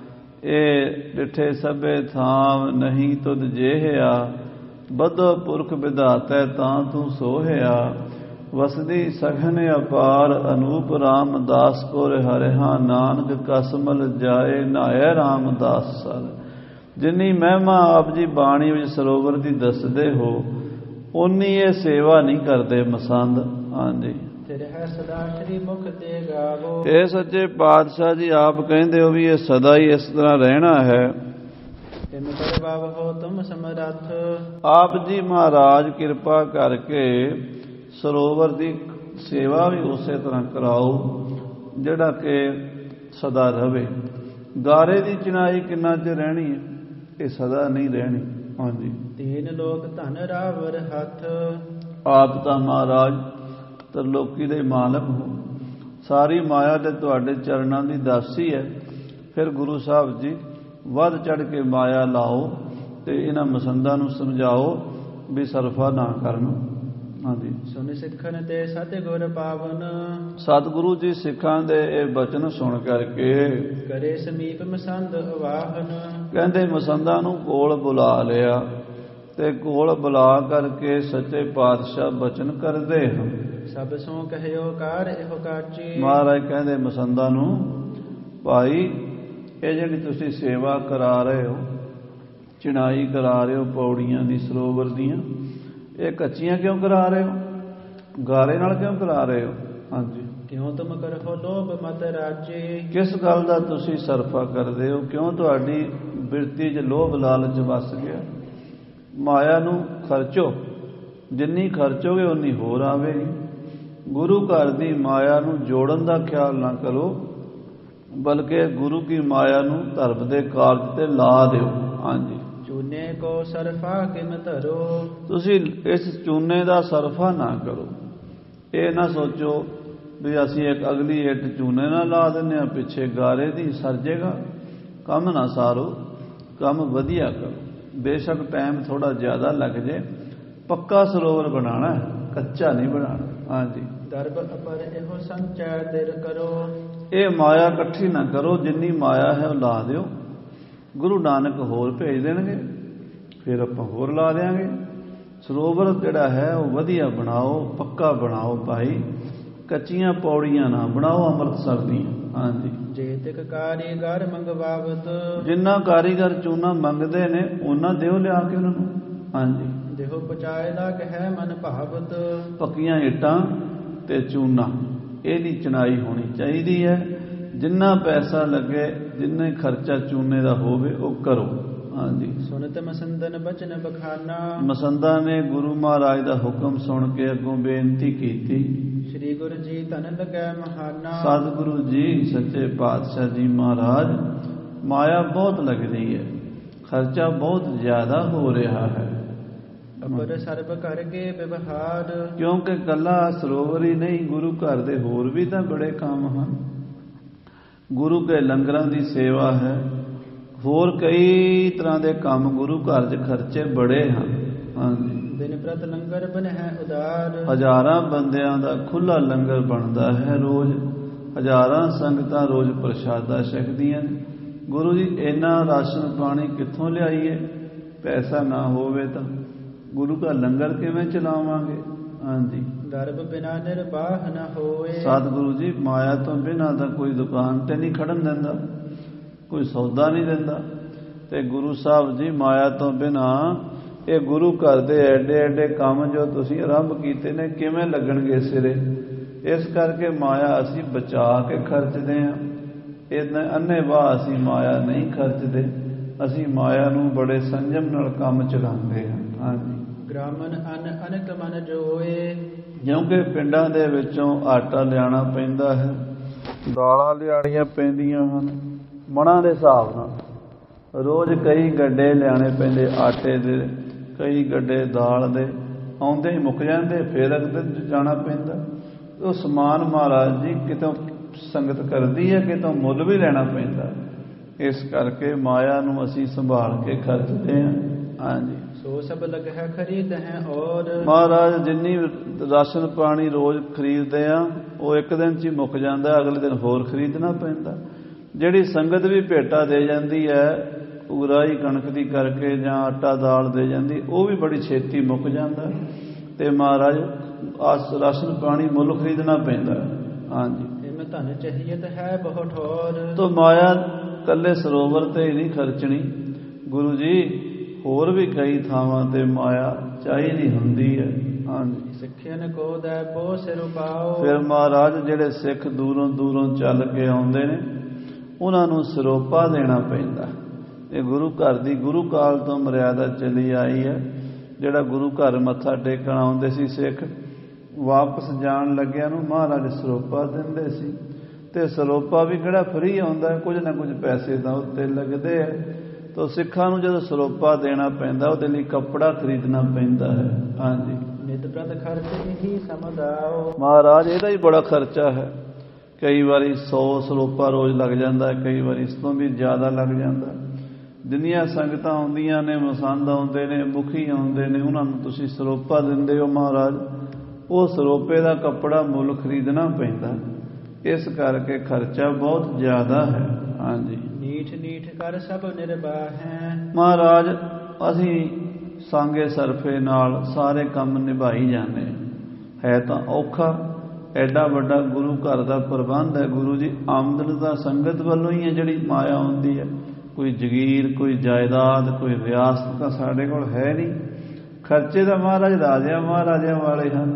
ਇਹ ਡਿਠੇ ਸਭੇ ਥਾਮ ਨਹੀਂ ਤੁਧ ਜੇਹਿਆ, ਬਧੋ ਪੁਰਖ ਵਿਧਾਤੈ ਤਾਂ ਤੂੰ ਸੋਹਿਆ, ਵਸਦੀ ਸਘਨ ਅਪਾਰ ਅਨੂਪ ਰਾਮਦਾਸਪੁਰ ਹਰਿਹਾ, ਨਾਨਕ ਕਸਮਲ ਜਾਏ ਨਾਇ ਰਾਮਦਾਸ ਸਰ। ਜਿੰਨੀ ਮਹਿਮਾ ਆਪ ਜੀ ਬਾਣੀ ਵਿੱਚ ਸਰੋਵਰ ਦੀ ਦੱਸਦੇ ਹੋ ਉਨੀ ਇਹ ਸੇਵਾ ਨਹੀਂ ਕਰਦੇ ਮਸੰਦ। ਹਾਂਜੀ, ਸਦਾ ਸ਼੍ਰੀ ਮੁਖ ਤੇ ਗਾਵੋ। ਇਹ ਸੱਚੇ ਪਾਤਸ਼ਾਹ ਜੀ ਆਪ ਕਹਿੰਦੇ ਹੋ ਵੀ ਇਹ ਸਦਾ ਹੀ ਇਸ ਤਰ੍ਹਾਂ ਰਹਿਣਾ ਹੈ। ਤਿਨ ਕਰਵਾਵ ਹੋ ਤੁਮ ਸਮਰੱਥ। ਆਪ ਜੀ ਮਹਾਰਾਜ ਕਿਰਪਾ ਕਰਕੇ ਸਰੋਵਰ ਦੀ ਸੇਵਾ ਵੀ ਉਸੇ ਤਰ੍ਹਾਂ ਕਰਾਓ ਜਿਹੜਾ ਕਿ ਸਦਾ ਰਵੇ। ਗਾਰੇ ਦੀ ਚਿਣਾਈ ਕਿੰਨਾ ਚਿਰ ਰਹਿਣੀ ਹੈ, ਇਹ ਸਦਾ ਨਹੀਂ ਰਹਿਣੀ। ਹਾਂਜੀ, ਤੀਨ ਲੋਕ ਧਨ ਰਾਵਰ ਹੱਥ। ਆਪ ਤਾਂ ਮਹਾਰਾਜ ਤਰਲੋਕੀ ਦੇ ਮਾਲਕ ਹੋ, ਸਾਰੀ ਮਾਇਆ ਤੇ ਤੁਹਾਡੇ ਚਰਨਾਂ ਦੀ ਦਾਸੀ ਹੈ। ਫਿਰ ਗੁਰੂ ਸਾਹਿਬ ਜੀ ਵੱਧ ਚੜ ਕੇ ਮਾਇਆ ਲਾਓ ਤੇ ਇਹਨਾਂ ਮਸੰਦਾਂ ਨੂੰ ਸਮਝਾਓ ਵੀ ਸਰਫਾ ਨਾ ਕਰਨ। ਹਾਂਜੀ। ਸੁਨ ਸਿੱਖਨ ਤੇ ਸਤਿਗੁਰ ਪਾਵਨ, ਸਤਿਗੁਰੂ ਜੀ ਸਿੱਖਾਂ ਦੇ ਇਹ ਬਚਨ ਸੁਣ ਕਰਕੇ ਕਰੇ ਸਮੀਪ ਮਸੰਦ ਅਵਾਹਨ। ਕਹਿੰਦੇ ਮਸੰਦਾਂ ਨੂੰ ਕੋਲ ਬੁਲਾ ਲਿਆ ਤੇ ਕੋਲ ਬੁਲਾ ਕਰਕੇ ਸੱਚੇ ਪਾਤਸ਼ਾਹ ਬਚਨ ਕਰਦੇ ਹਨ। ਸਭ ਸੋ ਕਹਿਓ ਕਾਰ ਇਹੋ ਕਾਚੀ। ਮਹਾਰਾਜ ਕਹਿੰਦੇ ਮਸੰਦਾਂ ਨੂੰ, ਭਾਈ ਇਹ ਜਿਹੜੀ ਤੁਸੀਂ ਸੇਵਾ ਕਰਾ ਰਹੇ ਹੋ, ਚਿਣਾਈ ਕਰਾ ਰਹੇ ਹੋ ਪੌੜੀਆਂ ਦੀ ਸਰੋਵਰ ਦੀਆਂ, ਇਹ ਕੱਚੀਆਂ ਕਿਉਂ ਕਰਾ ਰਹੇ ਹੋ? ਗਾਰੇ ਨਾਲ ਕਿਉਂ ਕਰਾ ਰਹੇ ਹੋ? ਹਾਂਜੀ। ਕਿਉਂ ਤੁਮ ਕਰੋ ਲੋਭ ਮਤ ਰਾਜੇ। ਕਿਸ ਗੱਲ ਦਾ ਤੁਸੀਂ ਸਰਫਾ ਕਰਦੇ ਹੋ? ਕਿਉਂ ਤੁਹਾਡੀ ਬਿਰਤੀ 'ਚ ਲੋਭ ਲਾਲਚ ਵਸ ਗਿਆ? ਮਾਇਆ ਨੂੰ ਖਰਚੋ, ਜਿੰਨੀ ਖਰਚੋਗੇ ਉਨੀ ਹੋਰ ਆਵੇਗੀ। ਗੁਰੂ ਘਰ ਦੀ ਮਾਇਆ ਨੂੰ ਜੋੜਨ ਦਾ ਖਿਆਲ ਨਾ ਕਰੋ, ਬਲਕਿ ਗੁਰੂ ਕੀ ਮਾਇਆ ਨੂੰ ਧਰਮ ਦੇ ਕਾਰਜ ਤੇ ਲਾ ਦਿਓ। ਹਾਂਜੀ। ਚੂਨੇ ਕੋ ਸਰਫਾ ਕਿਮ ਧਰੋ। ਤੁਸੀਂ ਇਸ ਚੂਨੇ ਦਾ ਸਰਫਾ ਨਾ ਕਰੋ। ਇਹ ਨਾ ਸੋਚੋ ਵੀ ਅਸੀਂ ਇੱਕ ਅਗਲੀ ਇੱਟ ਚੂਨੇ ਨਾਲ ਲਾ ਦਿੰਦੇ ਹਾਂ, ਪਿੱਛੇ ਗਾਰੇ ਦੀ ਸਰਜੇਗਾ। ਕੰਮ ਨਾ ਸਾਰੋ, ਕੰਮ ਵਧੀਆ ਕਰੋ। ਬੇਸ਼ੱਕ ਟਾਈਮ ਥੋੜਾ ਜ਼ਿਆਦਾ ਲੱਗ ਜੇ, ਪੱਕਾ ਸਰੋਵਰ ਬਣਾਉਣਾ, ਕੱਚਾ ਨਹੀਂ ਬਣਾਉਣਾ। ਹਾਂਜੀ। ਦਰਬ ਅਪਰ ਇਹੋ ਸੰਚੈ ਦਿਲ ਕਰੋ। ਇਹ ਮਾਇਆ ਇਕੱਠੀ ਨਾ ਕਰੋ, ਜਿੰਨੀ ਮਾਇਆ ਹੈ ਉਹ ਲਾ ਦਿਓ। ਗੁਰੂ ਨਾਨਕ ਹੋਰ ਭੇਜ ਦੇਣਗੇ, ਫਿਰ ਆਪਾਂ ਹੋਰ ਲਾ ਦਿਆਂਗੇ। ਸਰੋਵਰ ਜਿਹੜਾ ਹੈ ਉਹ ਵਧੀਆ ਬਣਾਓ, ਪੱਕਾ ਬਣਾਓ ਭਾਈ, ਕੱਚੀਆਂ ਪੌੜੀਆਂ ਨਾ ਬਣਾਓ ਅੰਮ੍ਰਿਤਸਰ ਦੀਆਂ। ਹਾਂਜੀ। ਜੇ ਤਿਕ ਕਾਰੀਗਰ ਮੰਗਵਾਵਤ। ਜਿੰਨਾ ਕਾਰੀਗਰ ਚੂਨਾ ਮੰਗਦੇ ਨੇ ਉਹਨਾਂ ਦਿਓ ਲਿਆ ਕੇ ਉਹਨਾਂ ਨੂੰ। ਹਾਂਜੀ। ਦੇਹੋ ਪਚਾਏ ਦਾ ਕਹਿ ਮਨ ਭਾਵਤ। ਪੱਕੀਆਂ ਇੱਟਾਂ ਤੇ ਚੂਨਾ ਇਹਦੀ ਚਿਣਾਈ ਹੋਣੀ ਚਾਹੀਦੀ ਹੈ। ਜਿੰਨਾ ਪੈਸਾ ਲੱਗੇ, ਜਿੰਨੇ ਖਰਚਾ ਚੂਨੇ ਦਾ ਹੋਵੇ ਉਹ ਕਰੋ। ਹਾਂਜੀ। ਸੁਨਤ ਮਸੰਦਨ ਬਚਨ ਬਖਾਨਾ। ਮਸੰਦਾਂ ਨੇ ਗੁਰੂ ਮਹਾਰਾਜ ਦਾ ਹੁਕਮ ਸੁਣ ਕੇ ਅੱਗੋਂ ਬੇਨਤੀ ਕੀਤੀ। ਸ੍ਰੀ ਗੁਰੂ ਜੀ ਧਨ ਲਗੈ ਮਹਾਨਾ। ਸਤਿਗੁਰੂ ਜੀ ਸੱਚੇ ਪਾਤਸ਼ਾਹ ਜੀ ਮਹਾਰਾਜ, ਮਾਇਆ ਬਹੁਤ ਲੱਗਦੀ ਹੈ, ਖਰਚਾ ਬਹੁਤ ਜ਼ਿਆਦਾ ਹੋ ਰਿਹਾ ਹੈ। ਅਪਰ ਸਰਬ ਕਰਕੇ ਵਿਵਹਾਰ। ਕਿਉਂਕਿ ਕੱਲਾ ਸਰੋਵਰ ਹੀ ਨਹੀਂ, ਗੁਰੂ ਘਰ ਦੇ ਹੋਰ ਵੀ ਤਾਂ ਬੜੇ ਕੰਮ ਹਨ। ਗੁਰੂ ਕੇ ਲੰਗਰਾਂ ਦੀ ਸੇਵਾ ਹੈ, ਹੋਰ ਕਈ ਤਰ੍ਹਾਂ ਦੇ ਕੰਮ ਗੁਰੂ ਘਰ 'ਚ ਖਰਚੇ ਬੜੇ ਹਨ। ਹਾਂਜੀ। ਦਿਨ ਪ੍ਰਤ ਲੰਗਰ ਬਣੈ ਉਦਾਰ। ਹਜ਼ਾਰਾਂ ਬੰਦਿਆਂ ਦਾ ਖੁੱਲਾ ਲੰਗਰ ਬਣਦਾ ਹੈ ਰੋਜ਼। ਹਜ਼ਾਰਾਂ ਸੰਗਤਾਂ ਰੋਜ਼ ਪ੍ਰਸ਼ਾਦਾ ਛਕਦੀਆਂ ਨੇ। ਗੁਰੂ ਜੀ ਇੰਨਾ ਰਾਸ਼ਨ ਪਾਣੀ ਕਿੱਥੋਂ ਲਿਆਈਏ? ਪੈਸਾ ਨਾ ਹੋਵੇ ਤਾਂ ਗੁਰੂ ਦਾ ਲੰਗਰ ਕਿਵੇਂ ਚਲਾਵਾਂਗੇ? ਹਾਂਜੀ। ਦਰਬ ਬਿਨਾ ਨਿਰਬਾਹ ਨਾ ਹੋਏ। ਸਤਿਗੁਰੂ ਜੀ ਮਾਇਆ ਤੋਂ ਬਿਨਾਂ ਤਾਂ ਕੋਈ ਦੁਕਾਨ ਤੇ ਨਹੀਂ ਖੜਨ ਦਿੰਦਾ, ਕੋਈ ਸੌਦਾ ਨਹੀਂ ਦਿੰਦਾ। ਤੇ ਗੁਰੂ ਸਾਹਿਬ ਜੀ ਮਾਇਆ ਤੋਂ ਬਿਨਾਂ ਇਹ ਗੁਰੂ ਘਰ ਦੇ ਐਡੇ ਐਡੇ ਕੰਮ ਜੋ ਤੁਸੀਂ ਆਰੰਭ ਕੀਤੇ ਨੇ ਕਿਵੇਂ ਲੱਗਣਗੇ ਸਿਰੇ? ਇਸ ਕਰਕੇ ਮਾਇਆ ਅਸੀਂ ਬਚਾ ਕੇ ਖਰਚਦੇ ਹਾਂ। ਇਹਨੇ ਅੰਨ੍ਹੇਵਾਹ ਅਸੀਂ ਮਾਇਆ ਨਹੀਂ ਖਰਚਦੇ। ਅਸੀਂ ਮਾਇਆ ਨੂੰ ਬੜੇ ਸੰਜਮ ਨਾਲ ਕੰਮ ਚਲਾਉਂਦੇ ਹਾਂ। ਹਾਂਜੀ। ਗ੍ਰਾਮਨ ਅਨ ਅਨਕ ਮਨ ਜੋਏ। ਕਿਉਂਕਿ ਪਿੰਡਾਂ ਦੇ ਵਿੱਚੋਂ ਆਟਾ ਲਿਆਉਣਾ ਪੈਂਦਾ ਹੈ, ਦਾਲਾਂ ਲਿਆਉਣੀਆਂ ਪੈਂਦੀਆਂ ਹਨ ਮਣਾਂ ਦੇ ਹਿਸਾਬ ਨਾਲ। ਰੋਜ਼ ਕਈ ਗੱਡੇ ਲਿਆਣੇ ਪੈਂਦੇ ਆਟੇ ਦੇ, ਕਈ ਗੱਡੇ ਦਾਲ ਦੇ। ਆਉਂਦੇ ਹੀ ਮੁੱਕ ਜਾਂਦੇ, ਫਿਰ ਅਗਲੇ ਜਾਣਾ ਪੈਂਦਾ। ਉਹ ਸਮਾਨ ਮਹਾਰਾਜ ਜੀ ਕਿਤੋਂ ਸੰਗਤ ਕਰਦੀ ਹੈ, ਕਿਤੋਂ ਮੁੱਲ ਵੀ ਲੈਣਾ ਪੈਂਦਾ। ਇਸ ਕਰਕੇ ਮਾਇਆ ਨੂੰ ਅਸੀਂ ਸੰਭਾਲ ਕੇ ਖਰਚਦੇ ਹਾਂ। ਹਾਂਜੀ। ਸੋ ਸਭ ਲਗਹਿ ਖਰੀਦ ਹੈ ਔਰ। ਮਹਾਰਾਜ ਜਿੰਨੀ ਰਾਸ਼ਨ ਪਾਣੀ ਰੋਜ਼ ਖਰੀਦਦੇ ਆ ਉਹ ਇੱਕ ਦਿਨ 'ਚ ਹੀ ਮੁੱਕ ਜਾਂਦਾ, ਅਗਲੇ ਦਿਨ ਹੋਰ ਖਰੀਦਣਾ ਪੈਂਦਾ। ਜਿਹੜੀ ਸੰਗਤ ਵੀ ਭੇਟਾ ਦੇ ਜਾਂਦੀ ਹੈ ਉਗਰਾਹੀ ਕਣਕ ਦੀ ਕਰਕੇ ਜਾਂ ਆਟਾ ਦਾਲ ਦੇ ਜਾਂਦੀ, ਉਹ ਵੀ ਬੜੀ ਛੇਤੀ ਮੁੱਕ ਜਾਂਦਾ। ਤੇ ਮਹਾਰਾਜ ਰਾਸ਼ਨ ਪਾਣੀ ਮੁੱਲ ਖਰੀਦਣਾ ਪੈਂਦਾ। ਹਾਂਜੀ। ਇਹ ਧਨ ਚਾਹੀਏ ਹੈ ਬਹੁਤ ਹੋਰ। ਤੋ ਮਾਇਆ ਕੱਲੇ ਸਰੋਵਰ ਤੇ ਹੀ ਨਹੀਂ ਖਰਚਣੀ ਗੁਰੂ ਜੀ, ਹੋਰ ਵੀ ਕਈ ਥਾਵਾਂ ਤੇ ਮਾਇਆ ਚਾਹੀਦੀ ਹੁੰਦੀ ਹੈ। ਹਾਂਜੀ। ਸਿੱਖਿਆਨ ਕੋ ਦੈ ਪੋ ਸਿਰ ਪਾਓ। ਫਿਰ ਮਹਾਰਾਜ ਜਿਹੜੇ ਸਿੱਖ ਦੂਰੋਂ ਦੂਰੋਂ ਚੱਲ ਕੇ ਆਉਂਦੇ ਨੇ ਉਹਨਾਂ ਨੂੰ ਸਰੋਪਾ ਦੇਣਾ ਪੈਂਦਾ। ਇਹ ਗੁਰੂ ਘਰ ਦੀ ਗੁਰੂ ਕਾਲ ਤੋਂ ਮਰਿਆਦਾ ਚਲੀ ਆਈ ਹੈ। ਜਿਹੜਾ ਗੁਰੂ ਘਰ ਮੱਥਾ ਟੇਕਣ ਆਉਂਦੇ ਸੀ ਸਿੱਖ, ਵਾਪਸ ਜਾਣ ਲੱਗਿਆਂ ਨੂੰ ਮਹਾਰਾਜ ਸਰੋਪਾ ਦਿੰਦੇ ਸੀ। ਤੇ ਸਰੋਪਾ ਵੀ ਕਿਹੜਾ ਫਰੀ ਆਉਂਦਾ, ਕੁਝ ਨਾ ਕੁਝ ਪੈਸੇ ਤਾਂ ਉੱਤੇ ਲੱਗਦੇ ਹੈ। ਤਾਂ ਸਿੱਖਾਂ ਨੂੰ ਜਦੋਂ ਸਰੋਪਾ ਦੇਣਾ ਪੈਂਦਾ ਉਹਦੇ ਲਈ ਕੱਪੜਾ ਖਰੀਦਣਾ ਪੈਂਦਾ ਹੈ। ਹਾਂਜੀ। ਨਿਤ ਪ੍ਰਤ ਖਰਚ ਹੀ ਸਮਝਾਓ। ਮਹਾਰਾਜ ਇਹਦਾ ਹੀ ਬੜਾ ਖਰਚਾ ਹੈ। ਕਈ ਵਾਰੀ 100 ਸਰੋਪਾ ਰੋਜ਼ ਲੱਗ ਜਾਂਦਾ, ਕਈ ਵਾਰੀ ਇਸ ਤੋਂ ਵੀ ਜ਼ਿਆਦਾ ਲੱਗ ਜਾਂਦਾ। ਜਿੰਨੀਆਂ ਸੰਗਤਾਂ ਆਉਂਦੀਆਂ ਨੇ, ਮਸੰਦ ਆਉਂਦੇ ਨੇ, ਮੁਖੀ ਆਉਂਦੇ ਨੇ, ਉਹਨਾਂ ਨੂੰ ਤੁਸੀਂ ਸਰੋਪਾ ਦਿੰਦੇ ਹੋ ਮਹਾਰਾਜ। ਉਹ ਸਰੋਪੇ ਦਾ ਕੱਪੜਾ ਮੁੱਲ ਖਰੀਦਣਾ ਪੈਂਦਾ, ਇਸ ਕਰਕੇ ਖਰਚਾ ਬਹੁਤ ਜ਼ਿਆਦਾ ਹੈ। ਹਾਂਜੀ, ਨੀਠ ਨੀਠ ਕਰ ਸਭ ਨਿਰਬਾਹ ਹੈ। ਮਹਾਰਾਜ ਅਸੀਂ ਸਾਂਗੇ ਸਰਫੇ ਨਾਲ ਸਾਰੇ ਕੰਮ ਨਿਭਾਈ ਜਾਂਦੇ। ਹੈ ਤਾਂ ਔਖਾ, ਐਡਾ ਵੱਡਾ ਗੁਰੂ ਘਰ ਦਾ ਪ੍ਰਬੰਧ ਹੈ। ਗੁਰੂ ਜੀ ਆਮਦਨ ਤਾਂ ਸੰਗਤ ਵੱਲੋਂ ਹੀ ਹੈ ਜਿਹੜੀ ਮਾਇਆ ਆਉਂਦੀ ਹੈ। ਕੋਈ ਜਗੀਰ, ਕੋਈ ਜਾਇਦਾਦ, ਕੋਈ ਵਿਰਾਸਤ ਤਾਂ ਸਾਡੇ ਕੋਲ ਹੈ ਨਹੀਂ। ਖਰਚੇ ਤਾਂ ਮਹਾਰਾਜ ਰਾਜਿਆਂ ਮਹਾਰਾਜਿਆਂ ਵਾਲੇ ਹਨ।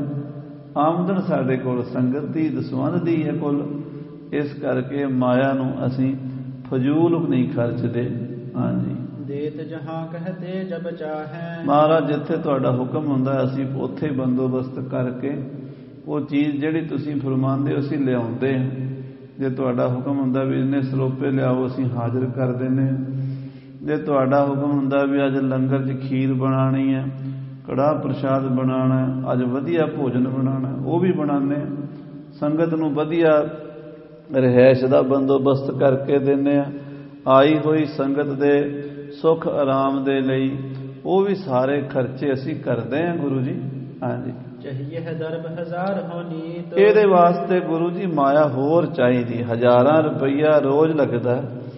ਆਮਦਨ ਸਾਡੇ ਕੋਲ ਸੰਗਤ ਦੀ, ਦਸਵੰਧ ਦੀ ਹੈ ਕੁੱਲ। ਇਸ ਕਰਕੇ ਮਾਇਆ ਨੂੰ ਅਸੀਂ ਫਜ਼ੂਲ ਨਹੀਂ ਖਰਚਦੇ। ਹਾਂਜੀ, ਦੇਤ ਜਹਾਂ ਕਹਤੇ ਜਬ ਚਾਹੈ। ਮਹਾਰਾਜ ਜਿੱਥੇ ਤੁਹਾਡਾ ਹੁਕਮ ਹੁੰਦਾ ਅਸੀਂ ਉੱਥੇ ਬੰਦੋਬਸਤ ਕਰਕੇ ਉਹ ਚੀਜ਼ ਜਿਹੜੀ ਤੁਸੀਂ ਫਰਮਾਉਂਦੇ ਹੋ ਅਸੀਂ ਲਿਆਉਂਦੇ ਹਾਂ। ਜੇ ਤੁਹਾਡਾ ਹੁਕਮ ਹੁੰਦਾ ਵੀ ਇੰਨੇ ਸਰੋਪੇ ਲਿਆਓ, ਅਸੀਂ ਹਾਜ਼ਰ ਕਰ ਦਿੰਦੇ ਹਾਂ। ਜੇ ਤੁਹਾਡਾ ਹੁਕਮ ਹੁੰਦਾ ਵੀ ਅੱਜ ਲੰਗਰ 'ਚ ਖੀਰ ਬਣਾਉਣੀ ਹੈ, ਕੜਾਹ ਪ੍ਰਸ਼ਾਦ ਬਣਾਉਣਾ, ਅੱਜ ਵਧੀਆ ਭੋਜਨ ਬਣਾਉਣਾ, ਉਹ ਵੀ ਬਣਾਉਂਦੇ ਹਾਂ। ਸੰਗਤ ਨੂੰ ਵਧੀਆ ਰਿਹਾਇਸ਼ ਦਾ ਬੰਦੋਬਸਤ ਕਰਕੇ ਦਿੰਦੇ ਹਾਂ। ਆਈ ਹੋਈ ਸੰਗਤ ਦੇ ਸੁੱਖ ਆਰਾਮ ਦੇ ਲਈ ਉਹ ਵੀ ਸਾਰੇ ਖਰਚੇ ਅਸੀਂ ਕਰਦੇ ਹਾਂ ਗੁਰੂ ਜੀ। ਹਾਂਜੀ, ਚਾਹੀਏ ਦਰਬ ਹਜ਼ਾਰ ਹੋ ਨੀਤ। ਇਹਦੇ ਵਾਸਤੇ ਗੁਰੂ ਜੀ ਮਾਇਆ ਹੋਰ ਚਾਹੀਦੀ। ਹਜ਼ਾਰਾਂ ਰੁਪਈਆ ਰੋਜ਼ ਲੱਗਦਾ।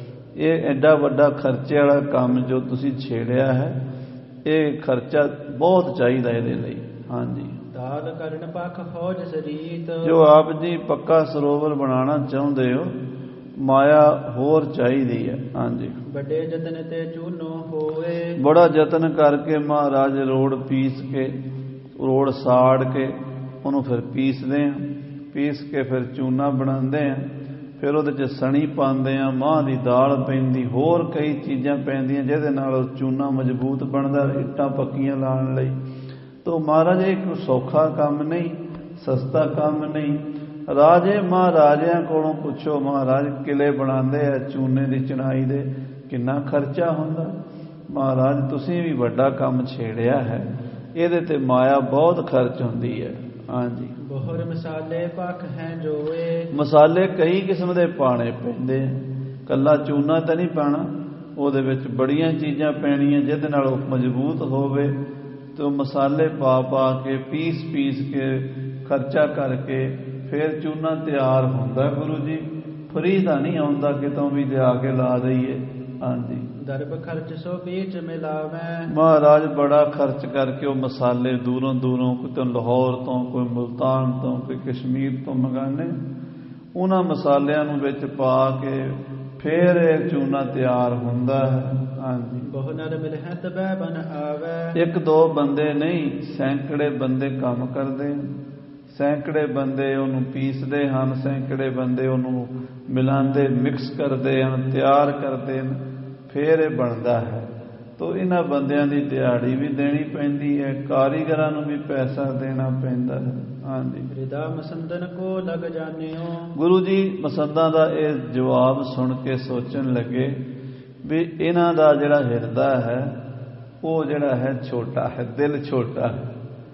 ਇਹ ਐਡਾ ਵੱਡਾ ਖਰਚੇ ਵਾਲਾ ਕੰਮ ਜੋ ਤੁਸੀਂ ਛੇੜਿਆ ਹੈ, ਇਹ ਖਰਚਾ ਬਹੁਤ ਚਾਹੀਦਾ ਇਹਦੇ ਲਈ। ਹਾਂਜੀ, ਦਾਲ ਕਰਨ ਪਖ ਹੋ ਜਿਸ ਰੀਤ। ਜੋ ਆਪ ਜੀ ਪੱਕਾ ਸਰੋਵਰ ਬਣਾਉਣਾ ਚਾਹੁੰਦੇ ਹੋ, ਮਾਇਆ ਹੋਰ ਚਾਹੀਦੀ ਹੈ। ਹਾਂਜੀ, ਵੱਡੇ ਯਤਨ ਤੇ ਚੂਨੋ ਹੋਏ। ਬੜਾ ਯਤਨ ਕਰਕੇ ਮਹਾਰਾਜ ਰੋੜ ਪੀਸ ਕੇ, ਰੋੜ ਸਾੜ ਕੇ ਉਹਨੂੰ ਫਿਰ ਪੀਸਦੇ ਹਾਂ। ਪੀਸ ਕੇ ਫਿਰ ਚੂਨਾ ਬਣਾਉਂਦੇ ਹਾਂ। ਫਿਰ ਉਹਦੇ 'ਚ ਸਣੀ ਪਾਉਂਦੇ ਹਾਂ, ਮਾਂਹ ਦੀ ਦਾਲ ਪੈਂਦੀ, ਹੋਰ ਕਈ ਚੀਜ਼ਾਂ ਪੈਂਦੀਆਂ ਜਿਹਦੇ ਨਾਲ ਉਹ ਚੂਨਾ ਮਜ਼ਬੂਤ ਬਣਦਾ ਇੱਟਾਂ ਪੱਕੀਆਂ ਲਾਉਣ ਲਈ। ਤਾਂ ਮਹਾਰਾਜ ਇਹ ਕੋਈ ਸੌਖਾ ਕੰਮ ਨਹੀਂ, ਸਸਤਾ ਕੰਮ ਨਹੀਂ। ਰਾਜੇ ਮਹਾਰਾਜਿਆਂ ਕੋਲੋਂ ਪੁੱਛੋ, ਮਹਾਰਾਜ ਕਿਲੇ ਬਣਾਉਂਦੇ ਆ ਚੂਨੇ ਦੀ ਚਿਣਾਈ ਦੇ, ਕਿੰਨਾ ਖਰਚਾ ਹੁੰਦਾ। ਮਹਾਰਾਜ ਤੁਸੀਂ ਵੀ ਵੱਡਾ ਕੰਮ ਛੇੜਿਆ ਹੈ, ਇਹਦੇ ਤੇ ਮਾਇਆ ਬਹੁਤ ਖਰਚ ਹੁੰਦੀ ਹੈ। ਹਾਂਜੀ, ਬਹੁਰ ਮਸਾਲੇ ਪਖ ਹੈ ਜੋਏ। ਮਸਾਲੇ ਕਈ ਕਿਸਮ ਦੇ ਪਾਣੇ ਪੈਂਦੇ ਆ, ਕੱਲਾ ਚੂਨਾ ਤਾਂ ਨਹੀਂ ਪਾਣਾ, ਉਹਦੇ ਵਿੱਚ ਬੜੀਆਂ ਚੀਜ਼ਾਂ ਪੈਣੀਆਂ ਜਿਹਦੇ ਨਾਲ ਉਹ ਮਜ਼ਬੂਤ ਹੋਵੇ। ਤੇ ਮਸਾਲੇ ਪਾ ਪਾ ਕੇ ਪੀਸ ਕੇ ਖਰਚਾ ਕਰਕੇ ਫਿਰ ਚੂਨਾ ਤਿਆਰ ਹੁੰਦਾ। ਗੁਰੂ ਜੀ ਫਰੀ ਤਾਂ ਨਹੀਂ ਆਉਂਦਾ ਕਿਤੋਂ ਵੀ ਲਿਆ ਕੇ ਲਾ ਦਈਏ। ਹਾਂਜੀ, ਦਰਬ ਖਰਚ ਸੋ ਵਿੱਚ ਮਿਲਾਵੇਂ। ਮਹਾਰਾਜ ਬੜਾ ਖਰਚ ਕਰਕੇ ਉਹ ਮਸਾਲੇ ਦੂਰੋਂ ਕੋਈ ਲਾਹੌਰ ਤੋਂ, ਕੋਈ ਮੁਲਤਾਨ ਤੋਂ, ਕੋਈ ਕਸ਼ਮੀਰ ਤੋਂ ਮੰਗਾਉਂਦੇ। ਉਹਨਾਂ ਮਸਾਲਿਆਂ ਨੂੰ ਵਿੱਚ ਪਾ ਕੇ ਫਿਰ ਇਹ ਚੂਨਾ ਤਿਆਰ ਹੁੰਦਾ ਹੈ। ਹਾਂਜੀ, ਬਹੁ ਨਰ ਮਿਲਹਿ ਤਬੈ ਬਨ ਆਵੇ। ਇੱਕ ਦੋ ਬੰਦੇ ਨਹੀਂ, ਸੈਂਕੜੇ ਬੰਦੇ ਕੰਮ ਕਰਦੇ। ਸੈਂਕੜੇ ਬੰਦੇ ਉਹਨੂੰ ਪੀਸਦੇ ਹਨ, ਸੈਂਕੜੇ ਬੰਦੇ ਉਹਨੂੰ ਮਿਲਾਉਂਦੇ, ਮਿਕਸ ਕਰਦੇ ਹਨ, ਤਿਆਰ ਕਰਦੇ ਹਨ, ਫਿਰ ਇਹ ਬਣਦਾ ਹੈ। ਤੋ ਇਹਨਾਂ ਬੰਦਿਆਂ ਦੀ ਦਿਹਾੜੀ ਵੀ ਦੇਣੀ ਪੈਂਦੀ ਹੈ, ਕਾਰੀਗਰਾਂ ਨੂੰ ਵੀ ਪੈਸਾ ਦੇਣਾ ਪੈਂਦਾ ਹੈ। ਹਾਂਜੀ, ਰਿਦਾ ਮਸੰਦਨ ਕੋ ਲਗ ਜਾਣਿਓ। ਗੁਰੂ ਜੀ ਮਸੰਦਾਂ ਦਾ ਇਹ ਜਵਾਬ ਸੁਣ ਕੇ ਸੋਚਣ ਲੱਗੇ ਵੀ ਇਹਨਾਂ ਦਾ ਜਿਹੜਾ ਹਿਰਦਾ ਹੈ ਉਹ ਜਿਹੜਾ ਹੈ ਛੋਟਾ ਹੈ, ਦਿਲ ਛੋਟਾ ਹੈ।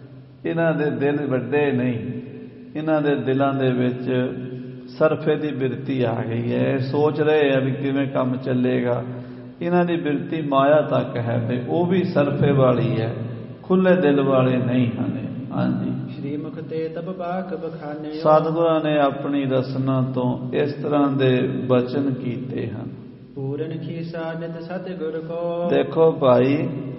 ਇਹਨਾਂ ਦੇ ਦਿਲ ਵੱਡੇ ਨਹੀਂ, ਇਹਨਾਂ ਦੇ ਦਿਲਾਂ ਦੇ ਵਿੱਚ ਸਰਫੇ ਦੀ ਬਿਰਤੀ ਆ ਗਈ ਹੈ। ਸੋਚ ਰਹੇ ਆ ਵੀ ਕਿਵੇਂ ਕੰਮ ਚੱਲੇਗਾ। ਇਹਨਾਂ ਦੀ ਬਿਰਤੀ ਮਾਇਆ ਤੱਕ ਹੈ ਤੇ ਉਹ ਵੀ ਸਰਫੇ ਵਾਲੀ ਹੈ, ਖੁੱਲੇ ਦਿਲ ਵਾਲੇ ਨਹੀਂ ਹਨ। ਹਾਂਜੀ, ਸ਼੍ਰੀ ਮੁਖ ਤੇ ਤਬ ਬਾਕ ਬਖਾਨੇ। ਸਤਿਗੁਰਾਂ ਨੇ ਆਪਣੀ ਰਸਨਾ ਤੋਂ ਇਸ ਤਰ੍ਹਾਂ ਦੇ ਬਚਨ ਕੀਤੇ ਹਨ। ਪੂਰਨ ਖੀਸਾ ਨਿਤ ਸਤਿਗੁਰ ਕੋ। ਦੇਖੋ ਭਾਈ,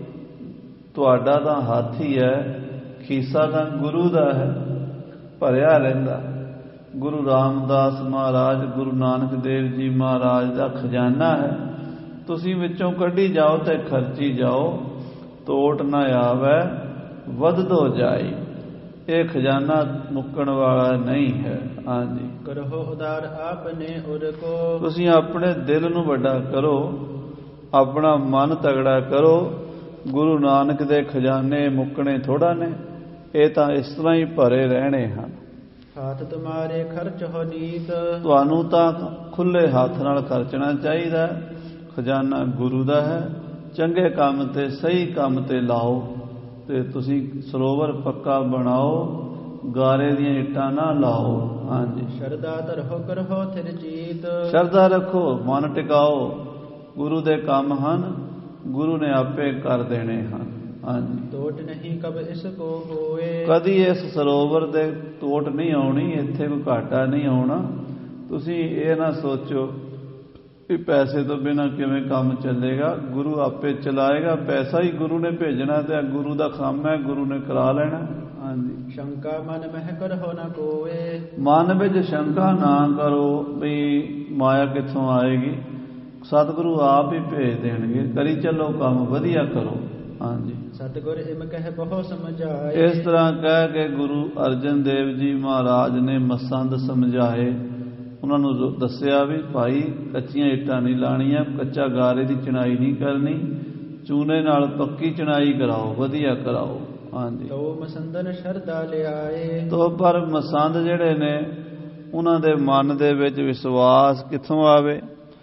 ਤੁਹਾਡਾ ਤਾਂ ਹੱਥ ਹੀ ਹੈ, ਖੀਸਾ ਤਾਂ ਗੁਰੂ ਦਾ ਹੈ, ਭਰਿਆ ਰਹਿੰਦਾ। ਗੁਰੂ ਰਾਮਦਾਸ ਮਹਾਰਾਜ, ਗੁਰੂ ਨਾਨਕ ਦੇਵ ਜੀ ਮਹਾਰਾਜ ਦਾ ਖਜ਼ਾਨਾ ਹੈ। ਤੁਸੀਂ ਵਿੱਚੋਂ ਕੱਢੀ ਜਾਓ ਤੇ ਖਰਚੀ ਜਾਓ, ਤੋਟ ਨਾ ਆਵੇ ਵਧਦੋ ਜਾਈ। ਇਹ ਖਜ਼ਾਨਾ ਮੁੱਕਣ ਵਾਲਾ ਨਹੀਂ ਹੈ। ਹਾਂਜੀ, ਕਰੋ ਉਦਾਰ ਆਪਨੇ ਉਰ ਕੋ। ਤੁਸੀਂ ਆਪਣੇ ਦਿਲ ਨੂੰ ਵੱਡਾ ਕਰੋ, ਆਪਣਾ ਮਨ ਤਗੜਾ ਕਰੋ। ਗੁਰੂ ਨਾਨਕ ਦੇ ਖਜ਼ਾਨੇ ਮੁੱਕਣੇ ਥੋੜਾ ਨੇ, ਇਹ ਤਾਂ ਇਸ ਤਰ੍ਹਾਂ ਹੀ ਭਰੇ ਰਹਿਣੇ ਹਨ। ਹੱਥ ਤੁਮਾਰੇ ਖਰਚ ਹੋ ਨੀਤ। ਤੁਹਾਨੂੰ ਤਾਂ ਖੁੱਲੇ ਹੱਥ ਨਾਲ ਖਰਚਣਾ ਚਾਹੀਦਾ। ਖਜ਼ਾਨਾ ਗੁਰੂ ਦਾ ਹੈ। ਚੰਗੇ ਕੰਮ ਤੇ, ਸਹੀ ਕੰਮ ਤੇ ਲਾਓ ਤੇ ਤੁਸੀਂ ਸਰੋਵਰ ਪੱਕਾ ਬਣਾਓ, ਗਾਰੇ ਦੀਆਂ ਇੱਟਾਂ ਨਾ ਲਾਓ। ਹਾਂਜੀ, ਸ਼ਰਧਾ ਧਰੋ ਕਰੋ ਥਿਰ ਜੀਤ। ਸ਼ਰਧਾ ਰੱਖੋ, ਮਨ ਟਿਕਾਓ। ਗੁਰੂ ਦੇ ਕੰਮ ਹਨ, ਗੁਰੂ ਨੇ ਆਪੇ ਕਰ ਦੇਣੇ ਹਨ। ਹਾਂਜੀ, ਟੋਟ ਨਹੀਂ ਕਬ ਇਸ ਕੋ ਹੋਏ। ਕਦੀ ਇਸ ਸਰੋਵਰ ਦੇ ਟੋਟ ਨਹੀਂ ਆਉਣੀ, ਇੱਥੇ ਕੋਈ ਘਾਟਾ ਨਹੀਂ ਆਉਣਾ। ਤੁਸੀਂ ਇਹ ਨਾ ਸੋਚੋ ਵੀ ਪੈਸੇ ਤੋਂ ਬਿਨਾਂ ਕਿਵੇਂ ਕੰਮ ਚੱਲੇਗਾ, ਗੁਰੂ ਆਪੇ ਚਲਾਏਗਾ। ਪੈਸਾ ਹੀ ਗੁਰੂ ਨੇ ਭੇਜਣਾ ਤੇ ਗੁਰੂ ਦਾ ਕੰਮ ਹੈ, ਗੁਰੂ ਨੇ ਕਰਾ ਲੈਣਾ। ਹਾਂਜੀ, ਸ਼ੰਕਾ ਮਨ ਮਹਿ ਕਰਹੁ ਨ ਕੋਏ। ਮਨ ਵਿੱਚ ਸ਼ੰਕਾ ਨਾ ਕਰੋ ਵੀ ਮਾਇਆ ਕਿੱਥੋਂ ਆਏਗੀ, ਸਤਿਗੁਰੂ ਆਪ ਹੀ ਭੇਜ ਦੇਣਗੇ। ਕਰੀ ਚੱਲੋ ਕੰਮ, ਵਧੀਆ ਕਰੋ। ਹਾਂਜੀ, ਸਤਿਗੁਰ ਇਮ ਕਹਿ ਬਹੁ ਸਮਝਾਏ। ਇਸ ਤਰ੍ਹਾਂ ਕਹਿ ਕੇ ਗੁਰੂ ਅਰਜਨ ਦੇਵ ਜੀ ਮਹਾਰਾਜ ਨੇ ਮਸੰਦ ਸਮਝਾਏ। ਉਹਨਾਂ ਨੂੰ ਦੱਸਿਆ ਵੀ ਭਾਈ ਕੱਚੀਆਂ ਇੱਟਾਂ ਨਹੀਂ ਲਾਣੀਆਂ, ਕੱਚਾ ਗਾਰੇ ਦੀ ਚਿਣਾਈ ਨਹੀਂ ਕਰਨੀ, ਚੂਨੇ ਨਾਲ ਪੱਕੀ ਚਿਣਾਈ ਕਰਾਓ, ਵਧੀਆ ਕਰਾਓ। ਹਾਂਜੀ, ਤੋ ਮਸੰਦਨ ਸ਼ਰਧਾ ਲਿਆਏ। ਤੋ ਪਰ ਮਸੰਦ ਜਿਹੜੇ ਨੇ ਉਹਨਾਂ ਦੇ ਮਨ ਦੇ ਵਿੱਚ ਵਿਸ਼ਵਾਸ ਕਿੱਥੋਂ ਆਵੇ,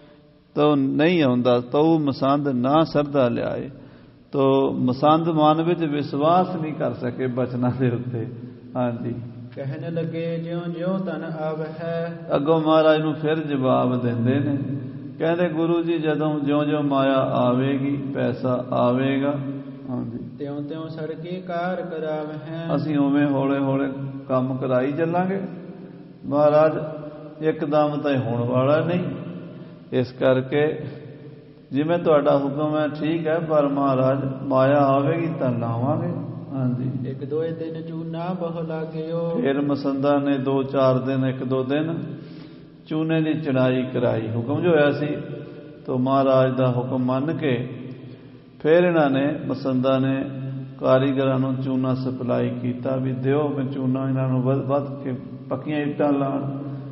ਤੋ ਨਹੀਂ ਆਉਂਦਾ। ਤੋ ਮਸੰਦ ਨਾ ਸ਼ਰਧਾ ਲਿਆਏ, ਤੋ ਮਸੰਦ ਮਨ ਵਿੱਚ ਵਿਸ਼ਵਾਸ ਨਹੀਂ ਕਰ ਸਕੇ ਬਚਨਾਂ ਦੇ ਉੱਤੇ। ਹਾਂਜੀ, ਕਹਿਣ ਲੱਗੇ ਜਿਉਂ ਜਿਉਂ ਤਨ ਆਵਹਿ। ਅੱਗੋਂ ਮਹਾਰਾਜ ਨੂੰ ਫਿਰ ਜਵਾਬ ਦਿੰਦੇ ਨੇ, ਕਹਿੰਦੇ ਗੁਰੂ ਜੀ ਜਦੋਂ ਜਿਉਂ ਜਿਉਂ ਮਾਇਆ ਆਵੇਗੀ, ਪੈਸਾ ਆਵੇਗਾ, ਹਾਂਜੀ, ਤਿਉਂ ਤਿਉਂ ਸੜਕੀ ਕਾਰ ਕਰਾਵਹਿ। ਅਸੀਂ ਉਵੇਂ ਹੌਲੇ ਹੌਲੇ ਕੰਮ ਕਰਾਈ ਚੱਲਾਂਗੇ। ਮਹਾਰਾਜ ਇੱਕਦਮ ਤਾਂ ਹੋਣ ਵਾਲਾ ਨਹੀਂ, ਇਸ ਕਰਕੇ ਜਿਵੇਂ ਤੁਹਾਡਾ ਹੁਕਮ ਹੈ ਠੀਕ ਹੈ, ਪਰ ਮਹਾਰਾਜ ਮਾਇਆ ਆਵੇਗੀ ਤਾਂ ਲਾਵਾਂਗੇ। ਹਾਂਜੀ, ਇੱਕ ਦੋ ਦਿਨ ਚੂਨਾ ਬਹੁ ਲਾਗਿਓ। ਫਿਰ ਮਸੰਦਾਂ ਨੇ 2-4 ਦਿਨ, 1-2 ਦਿਨ ਚੂਨੇ ਦੀ ਚੜਾਈ ਕਰਾਈ। ਹੁਕਮ ਜੋ ਹੋਇਆ ਸੀ ਤਾਂ ਮਹਾਰਾਜ ਦਾ ਹੁਕਮ ਮੰਨ ਕੇ ਫਿਰ ਇਹਨਾਂ ਨੇ ਮਸੰਦਾਂ ਨੇ ਕਾਰੀਗਰਾਂ ਨੂੰ ਚੂਨਾ ਸਪਲਾਈ ਕੀਤਾ ਵੀ ਦਿਓ ਮੈਂ ਚੂਨਾ ਇਹਨਾਂ ਨੂੰ ਵੱਧ ਕੇ ਪੱਕੀਆਂ ਇੱਟਾਂ ਲਾਉਣ।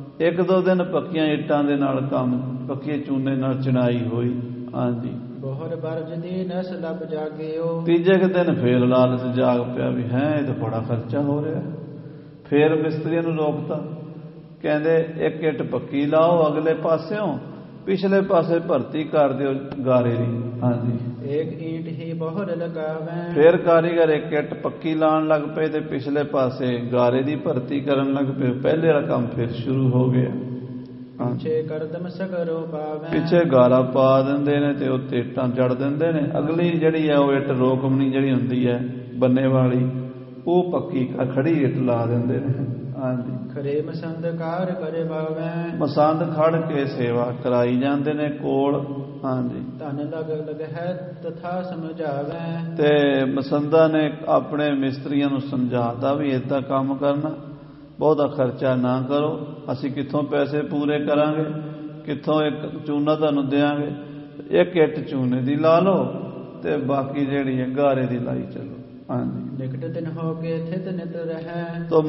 1-2 ਦਿਨ ਪੱਕੀਆਂ ਇੱਟਾਂ ਦੇ ਨਾਲ ਕੰਮ, ਪੱਕੇ ਚੂਨੇ ਨਾਲ ਚਿਣਾਈ ਹੋਈ। ਹਾਂਜੀ, ਬਹੁਰ ਬਰਜ ਦੀ ਨਸ ਲੱਭ ਜਾਗਿਓ। ਤੀਜੇ ਕੁ ਦਿਨ ਫੇਰ ਲਾਲਚ ਜਾਗ ਪਿਆ ਵੀ ਹੈ ਇਹ ਤਾਂ ਬੜਾ ਖਰਚਾ ਹੋ ਰਿਹਾ। ਫੇਰ ਮਿਸਤਰੀਆਂ ਨੂੰ ਰੋਕਤਾ, ਕਹਿੰਦੇ ਇੱਕ ਇੱਟ ਪੱਕੀ ਲਾਓ ਅਗਲੇ ਪਾਸਿਓਂ, ਪਿਛਲੇ ਪਾਸੇ ਭਰਤੀ ਕਰ ਦਿਓ ਗਾਰੇ ਦੀ। ਹਾਂਜੀ, ਇੱਕ ਈਂਟ ਹੀ ਬਹੁਰ ਲਗਾਵੈ। ਫੇਰ ਕਾਰੀਗਰ ਇੱਕ ਇੱਟ ਪੱਕੀ ਲਾਉਣ ਲੱਗ ਪਏ ਤੇ ਪਿਛਲੇ ਪਾਸੇ ਗਾਰੇ ਦੀ ਭਰਤੀ ਕਰਨ ਲੱਗ ਪਏ। ਪਹਿਲੇ ਵਾਲਾ ਕੰਮ ਫਿਰ ਸ਼ੁਰੂ ਹੋ ਗਿਆ। ਪਿੱਛੇ ਕਰਦਮ ਸਗਰੋ ਪਾਵੈ। ਪਿੱਛੇ ਗਾਰਾ ਪਾ ਦਿੰਦੇ ਨੇ ਤੇ ਉੱਤੇ ਇੱਟਾਂ ਜੜ ਦਿੰਦੇ ਨੇ। ਅਗਲੀ ਜਿਹੜੀ ਹੈ ਉਹ ਇੱਟ ਰੋਕਮਣੀ ਜਿਹੜੀ ਹੁੰਦੀ ਹੈ ਬੰਨੇ ਵਾਲੀ, ਉਹ ਪੱਕੀ ਖੜੀ ਇੱਟ ਲਾ ਦਿੰਦੇ ਨੇ। ਹਾਂਜੀ, ਖਰੇ ਮਸੰਦ ਕਾਰ ਕਰੇ ਬਾਵੈ। ਮਸੰਦ ਖੜ ਕੇ ਸੇਵਾ ਕਰਾਈ ਜਾਂਦੇ ਨੇ ਕੋਲ। ਹਾਂਜੀ, ਧਨ ਲਗ ਹੈ ਤਥਾ ਸਮਝਾਵੈ। ਤੇ ਮਸੰਦਾਂ ਨੇ ਆਪਣੇ ਮਿਸਤਰੀਆਂ ਨੂੰ ਸਮਝਾਤਾ ਵੀ ਏਦਾਂ ਕੰਮ ਕਰਨਾ, ਬਹੁਤਾ ਖਰਚਾ ਨਾ ਕਰੋ, ਅਸੀਂ ਕਿੱਥੋਂ ਪੈਸੇ ਪੂਰੇ ਕਰਾਂਗੇ, ਕਿੱਥੋਂ ਇੱਕ ਚੂਨਾ ਤੁਹਾਨੂੰ ਦਿਆਂਗੇ। ਇੱਕ ਇੱਟ ਚੂਨੇ ਦੀ ਲਾ ਲਓ ਤੇ ਬਾਕੀ ਜਿਹੜੀ ਹੈ ਗਾਰੇ ਦੀ ਲਾਈ ਚਲੋ। ਹਾਂਜੀ, ਨਿਕਟ ਦਿਨ ਹੋ ਕੇ ਥਿਤ ਨਿਤ ਰਹਿ। ਤੋ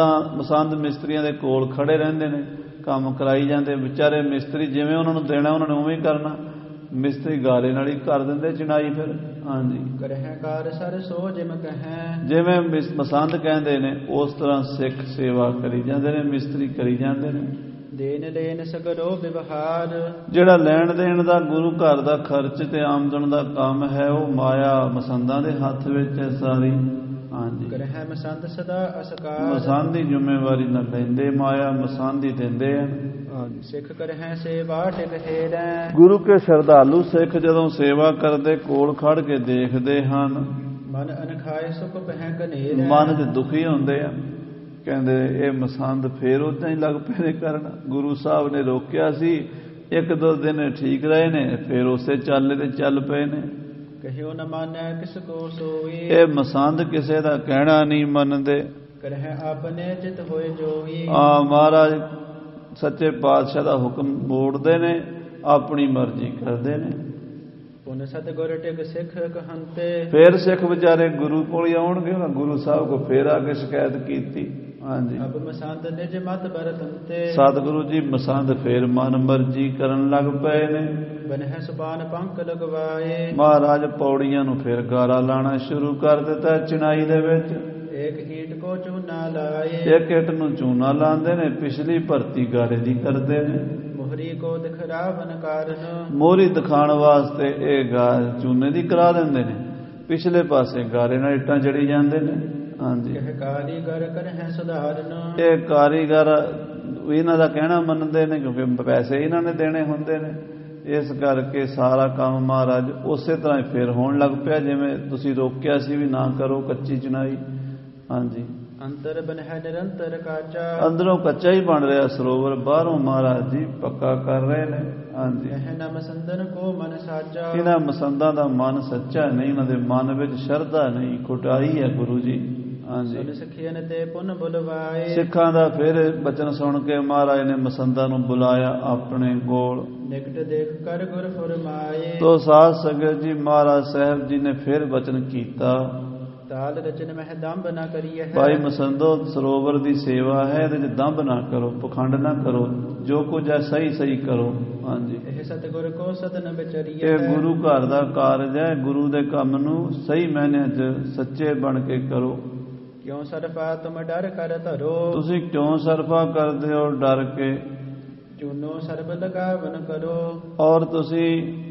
ਮਸੰਦ ਮਿਸਤਰੀਆਂ ਦੇ ਕੋਲ ਖੜੇ ਰਹਿੰਦੇ ਨੇ, ਕੰਮ ਕਰਾਈ ਜਾਂਦੇ। ਵਿਚਾਰੇ ਮਿਸਤਰੀ ਜਿਵੇਂ ਉਹਨਾਂ ਨੂੰ ਦੇਣਾ ਉਹਨਾਂ ਨੇ ਉਵੇਂ ਕਰਨਾ। ਮਿਸਤਰੀ ਗਾਰੇ ਨਾਲ ਹੀ ਕਰ ਦਿੰਦੇ ਚਿਣਾਈ ਫਿਰ। ਹਾਂਜੀ, ਕਰਹਿ ਕਾਰ ਸਰ ਸੋ ਜਿਮ ਕਹੈ। ਜਿਵੇਂ ਮਸੰਦ ਕਹਿੰਦੇ ਨੇ ਉਸ ਤਰ੍ਹਾਂ ਸਿੱਖ ਸੇਵਾ ਕਰੀ ਜਾਂਦੇ ਨੇ, ਮਿਸਤਰੀ ਕਰੀ ਜਾਂਦੇ ਨੇ। ਦੇਨ ਲੈਨ ਸਗਰੋ ਵਿਵਹਾਰ। ਜਿਹੜਾ ਲੈਣ ਦੇਣ ਦਾ ਗੁਰੂ ਘਰ ਦਾ ਖਰਚ ਤੇ ਆਮਦਨ ਦਾ ਕੰਮ ਹੈ ਉਹ ਮਾਇਆ ਮਸੰਦਾਂ ਦੇ ਹੱਥ ਵਿੱਚ ਹੈ ਸਾਰੀ। ਹਾਂਜੀ, ਕਰਹਿ ਮਸੰਦ ਸਦਾ ਅਸਕਾਰ। ਮਸੰਦ ਦੀ ਜ਼ਿੰਮੇਵਾਰੀ ਨਾ ਲੈਂਦੇ, ਮਾਇਆ ਮਸੰਦ ਹੀ ਦਿੰਦੇ ਹਨ। ਸਿੱਖ ਕਰਹਿ ਸੇਵਾ ਟਿਕ ਹੇਰੈ। ਗੁਰੂ ਕੇ ਸ਼ਰਧਾਲੂ ਸਿੱਖ ਜਦੋਂ ਸੇਵਾ ਕਰਦੇ ਕੋਲ ਖੜ ਕੇ ਦੇਖਦੇ ਹਨ, ਮਨ ਅਨਖਾਏ ਸੁਖ ਪਹਿ ਕਨੇਰੈ। ਮਨ 'ਚ ਦੁਖੀ ਹੁੰਦੇ ਆ। ਕਹਿੰਦੇ ਇਹ ਮਸੰਦ ਫੇਰ ਉਦਾਂ ਹੀ ਲੱਗ ਪਏ ਨੇ ਕਰਨ। ਗੁਰੂ ਸਾਹਿਬ ਨੇ ਰੋਕਿਆ ਸੀ, 1-2 ਦਿਨ ਠੀਕ ਰਹੇ ਨੇ, ਫੇਰ ਉਸੇ ਚਾਲੇ ਤੇ ਚੱਲ ਪਏ ਨੇ। ਕਹਿਓ ਨ ਮਾਨੈ ਕਿਸ ਕੋ ਸੋਈ। ਇਹ ਮਸੰਦ ਕਿਸੇ ਦਾ ਕਹਿਣਾ ਨਹੀਂ ਮੰਨਦੇ। ਕਰਹਿ ਆਪਨੇ ਚਿਤ ਹੋਏ ਜੋਈ। ਮਹਾਰਾਜ ਸੱਚੇ ਪਾਤਸ਼ਾਹ ਦਾ ਹੁਕਮ ਮੋੜਦੇ ਨੇ, ਆਪਣੀ ਮਰਜ਼ੀ ਕਰਦੇ ਨੇ। ਪੁਨ ਸਤਿਗੁਰ ਟਿਕ ਸਿੱਖ ਕਹੰਤੇ। ਫੇਰ ਸਿੱਖ ਵਿਚਾਰੇ ਗੁਰੂ ਕੋਲ ਆਉਣਗੇ, ਉਹਨਾਂ ਗੁਰੂ ਸਾਹਿਬ ਕੋ ਫੇਰ ਆ ਕੇ ਸ਼ਿਕਾਇਤ ਕੀਤੀ। ਹਾਂਜੀ, ਅਬ ਮਸੰਦ ਨਿਜ ਮਤ ਬਰਤੰਤੇ। ਸਤਿਗੁਰੂ ਜੀ ਮਸੰਦ ਫੇਰ ਮਨ ਮਰਜ਼ੀ ਕਰਨ ਲੱਗ ਪਏ ਨੇ। ਬਨਹਿ ਸੁਬਾਨ ਪੰਕ ਲਗਵਾਏ। ਮਹਾਰਾਜ ਪੌੜੀਆਂ ਨੂੰ ਫੇਰ ਗਾਰਾ ਲਾਣਾ ਸ਼ੁਰੂ ਕਰ ਦਿੱਤਾ ਚਿਣਾਈ ਦੇ ਵਿੱਚ। ਇੱਕ ਈਟ ਕੋ ਚੂਨਾ ਲਾਏ। ਇੱਕ ਇੱਟ ਨੂੰ ਚੂਨਾ ਲਾਉਂਦੇ ਨੇ, ਪਿਛਲੀ ਭਰਤੀ ਗਾਰੇ ਦੀ ਕਰਦੇ ਨੇ। ਮੋਹਰੀ ਕੋ ਦਿਖਰਾਵਨ ਕਾਰਨ। ਮੋਹਰੀ ਦਿਖਾਉਣ ਵਾਸਤੇ ਇਹ ਚੂਨੇ ਦੀ ਕਰਾ ਦਿੰਦੇ ਨੇ, ਪਿਛਲੇ ਪਾਸੇ ਗਾਰੇ ਨਾਲ ਇੱਟਾਂ ਜੜੀ ਜਾਂਦੇ ਨੇ। ਹਾਂਜੀ, ਕਾਰੀਗਰ ਕਰਹਿ ਸੁਧਾਰਨ। ਇਹ ਕਾਰੀਗਰ ਇਹਨਾਂ ਦਾ ਕਹਿਣਾ ਮੰਨਦੇ ਨੇ ਕਿਉਂਕਿ ਪੈਸੇ ਇਹਨਾਂ ਨੇ ਦੇਣੇ ਹੁੰਦੇ ਨੇ। ਇਸ ਕਰਕੇ ਸਾਰਾ ਕੰਮ ਮਹਾਰਾਜ ਉਸੇ ਤਰ੍ਹਾਂ ਹੀ ਫਿਰ ਹੋਣ ਲੱਗ ਪਿਆ ਜਿਵੇਂ ਤੁਸੀਂ ਰੋਕਿਆ ਸੀ ਵੀ ਨਾ ਕਰੋ ਕੱਚੀ ਚਿਨਾਈ। ਹਾਂਜੀ, ਅੰਤਰ ਬਨਹਿ ਨਿਰੰਤਰ ਕਾਚਾ, ਅੰਦਰੋਂ ਕੱਚਾ ਹੀ ਬਣ ਰਿਹਾ ਸਰੋਵਰ, ਬਾਹਰੋਂ ਮਹਾਰਾਜ ਜੀ ਪੱਕਾ ਕਰ ਰਹੇ ਨੇ। ਹਾਂਜੀ, ਇਹ ਨ ਮਸੰਦਨ ਕੋ ਮਨ ਸਾਚਾ, ਇਹਨਾਂ ਮਸੰਦਾਂ ਦਾ ਮਨ ਸੱਚਾ ਨਹੀਂ, ਇਹਨਾਂ ਦੇ ਮਨ ਵਿੱਚ ਸ਼ਰਧਾ ਨਹੀਂ, ਖੁਟਾਈ ਹੈ ਗੁਰੂ ਜੀ। ਹਾਂਜੀ, ਸੁਨ ਸਖੀਨ ਤੇ ਪੁਨ ਬੁਲਵਾਏ, ਸਿੱਖਾਂ ਦਾ ਫਿਰ ਬਚਨ ਸੁਣ ਕੇ ਮਹਾਰਾਜ ਨੇ ਮਸੰਦਾਂ ਨੂੰ ਬੁਲਾਇਆ ਆਪਣੇ ਕੋਲ। ਨਿਕਟ ਦੇਖ ਕਰ ਗੁਰ ਫੁਰਮਾਏ, ਤੋ ਸਾਧ ਸੰਗਤ ਜੀ ਮਹਾਰਾਜ ਸਾਹਿਬ ਜੀ ਨੇ ਫਿਰ ਬਚਨ ਕੀਤਾ, ਤਾਲ ਰਚਨ ਮਹਿ ਦੰਭ ਨਾ ਕਰੀਏ, ਭਾਈ ਮਸੰਦੋ ਸਰੋਵਰ ਦੀ ਸੇਵਾ ਹੈ, ਇਹਦੇ 'ਚ ਦੰਭ ਨਾ ਕਰੋ, ਪਖੰਡ ਨਾ ਕਰੋ, ਜੋ ਕੁਝ ਹੈ ਸਹੀ ਸਹੀ ਕਰੋ। ਹਾਂਜੀ, ਇਹ ਸਤਿਗੁਰ ਕੋ ਸਦਨ ਵਿਚਰੀਏ, ਇਹ ਗੁਰੂ ਘਰ ਦਾ ਕਾਰਜ ਹੈ, ਗੁਰੂ ਦੇ ਕੰਮ ਨੂੰ ਸਹੀ ਮਾਇਨਿਆਂ 'ਚ ਸੱਚੇ ਬਣ ਕੇ ਕਰੋ। ਕਿਉਂ ਸਰਫਾ ਤੁਮ ਡਰ ਕਰ ਧਰੋ, ਤੁਸੀਂ ਕਿਉਂ ਸਰਫਾ ਕਰਦੇ ਹੋ ਡਰ ਕੇ, ਚੂਨੋ ਸਰਬ ਲਗਾਵਨ ਕਰੋ, ਔਰ ਤੁਸੀਂ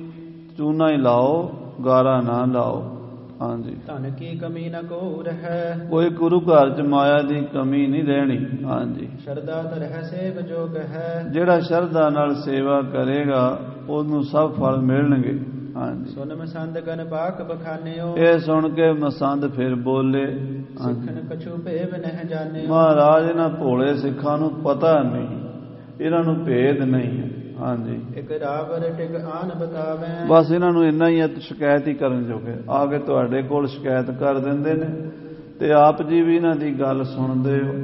ਚੂਨਾ ਹੀ ਲਾਓ, ਗਾਰਾ ਨਾ ਲਾਓ। ਹਾਂਜੀ, ਧਨ ਕੀ ਕਮੀ ਨ ਕੋ ਰਹਿ, ਕੋਈ ਗੁਰੂ ਘਰ 'ਚ ਮਾਇਆ ਦੀ ਕਮੀ ਨਹੀਂ ਰਹਿਣੀ। ਹਾਂਜੀ, ਸ਼ਰਧਾ ਧਰਹਿ ਸੇਵ ਜੋਗ ਹੈ, ਜਿਹੜਾ ਸ਼ਰਧਾ ਨਾਲ ਸੇਵਾ ਕਰੇਗਾ ਉਹਨੂੰ ਸਭ ਫਲ ਮਿਲਣਗੇ। ਹਾਂਜੀ, ਸੁਨ ਮਸੰਦ ਗਨ ਪਾਕ ਬਖਾਨਿਓ, ਇਹ ਸੁਣ ਕੇ ਮਸੰਦ ਫਿਰ ਬੋਲੇ, ਸਿੱਖਣ ਕਛੂ ਭੇਵ ਨਹਿ ਜਾਣਿਓ, ਮਹਾਰਾਜ ਇਹਨਾਂ ਭੋਲੇ ਸਿੱਖਾਂ ਨੂੰ ਪਤਾ ਨਹੀਂ, ਇਹਨਾਂ ਨੂੰ ਭੇਦ ਨਹੀਂ ਹੈ। ਹਾਂਜੀ, ਇਕ ਰਾਵਰ ਟਿਕ ਆਨ ਬਤਾਵੇ, ਬਸ ਇਹਨਾਂ ਨੂੰ ਇੰਨਾ ਹੀ ਹੈ, ਸ਼ਿਕਾਇਤ ਹੀ ਕਰਨ ਜੋਗੇ, ਆ ਕੇ ਤੁਹਾਡੇ ਕੋਲ ਸ਼ਿਕਾਇਤ ਕਰ ਦਿੰਦੇ ਨੇ ਤੇ ਆਪ ਜੀ ਵੀ ਇਹਨਾਂ ਦੀ ਗੱਲ ਸੁਣਦੇ ਹੋ।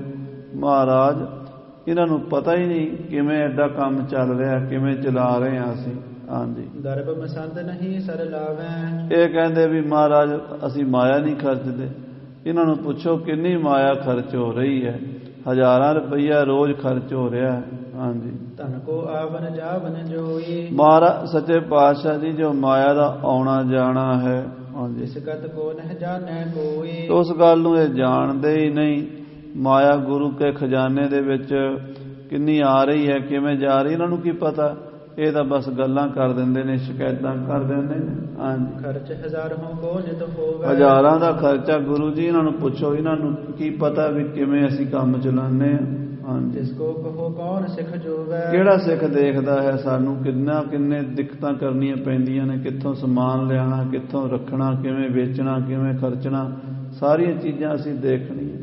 ਮਹਾਰਾਜ ਇਹਨਾਂ ਨੂੰ ਪਤਾ ਹੀ ਨਹੀਂ ਕਿਵੇਂ ਐਡਾ ਕੰਮ ਚੱਲ ਰਿਹਾ, ਕਿਵੇਂ ਚਲਾ ਰਹੇ ਹਾਂ ਅਸੀਂ। ਹਾਂਜੀ, ਦਰਬ ਮਸੰਦ ਨਹੀਂ ਸਰ ਲਾਵੇ, ਇਹ ਕਹਿੰਦੇ ਵੀ ਮਹਾਰਾਜ ਅਸੀਂ ਮਾਇਆ ਨਹੀਂ ਖਰਚਦੇ। ਇਹਨਾਂ ਨੂੰ ਪੁੱਛੋ ਕਿੰਨੀ ਮਾਇਆ ਖਰਚ ਹੋ ਰਹੀ ਹੈ, ਹਜ਼ਾਰਾਂ ਰੁਪਈਆ ਰੋਜ਼ ਖਰਚ ਹੋ ਰਿਹਾ ਹੈ। ਹਾਂਜੀ, ਧਨ ਕੋ ਆਵਨ ਜਾਵਨ ਜੋਈ, ਮਹਾਰਾਜ ਸੱਚੇ ਪਾਤਸ਼ਾਹ ਜੀ ਜੋ ਮਾਇਆ ਦਾ ਆਉਣਾ ਜਾਣਾ ਹੈ, ਹਾਂਜੀ, ਜਿਸ ਗਤ ਕੋ ਨਹਿ ਜਾਣੈ ਕੋਈ, ਉਸ ਗੱਲ ਨੂੰ ਇਹ ਜਾਣਦੇ ਹੀ ਨਹੀਂ। ਮਾਇਆ ਗੁਰੂ ਕੇ ਖਜ਼ਾਨੇ ਦੇ ਵਿੱਚ ਕਿੰਨੀ ਆ ਰਹੀ ਹੈ, ਕਿਵੇਂ ਜਾ ਰਹੀ, ਇਹਨਾਂ ਨੂੰ ਕੀ ਪਤਾ। ਇਹ ਤਾਂ ਬਸ ਗੱਲਾਂ ਕਰ ਦਿੰਦੇ ਨੇ, ਸ਼ਿਕਾਇਤਾਂ ਕਰ ਦਿੰਦੇ ਨੇ। ਹਾਂਜੀ, ਖਰਚ ਹਜ਼ਾਰਾਂ ਕੋ ਨਿਤ ਹੋਵੇ, ਹਜ਼ਾਰਾਂ ਦਾ ਖਰਚਾ ਗੁਰੂ ਜੀ ਇਹਨਾਂ ਨੂੰ ਪੁੱਛੋ, ਇਹਨਾਂ ਨੂੰ ਕੀ ਪਤਾ ਵੀ ਕਿਵੇਂ ਅਸੀਂ ਕੰਮ ਚਲਾਉਂਦੇ ਹਾਂ। ਹਾਂਜੀ, ਜਿਸ ਕੋ ਕਹੋ ਕੌਣ ਸਿੱਖ ਜੋਵੇ, ਕਿਹੜਾ ਸਿੱਖ ਦੇਖਦਾ ਹੈ ਸਾਨੂੰ ਕਿੰਨੇ ਦਿੱਕਤਾਂ ਕਰਨੀਆਂ ਪੈਂਦੀਆਂ ਨੇ, ਕਿੱਥੋਂ ਸਮਾਨ ਲਿਆਉਣਾ, ਕਿੱਥੋਂ ਰੱਖਣਾ, ਕਿਵੇਂ ਵੇਚਣਾ, ਕਿਵੇਂ ਖਰਚਣਾ, ਸਾਰੀਆਂ ਚੀਜ਼ਾਂ ਅਸੀਂ ਦੇਖਣੀਆਂ।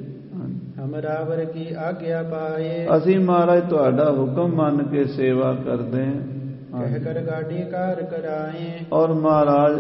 ਹਮ ਰਾਵਰ ਕੀ ਆਗਿਆ ਪਾਏ, ਅਸੀਂ ਮਹਾਰਾਜ ਤੁਹਾਡਾ ਹੁਕਮ ਮੰਨ ਕੇ ਸੇਵਾ ਕਰਦੇ ਹਾਂ। ਕਹਿ ਕਰ ਗਾਡੀ ਕਾਰ ਕਰਾਏ, ਔਰ ਮਹਾਰਾਜ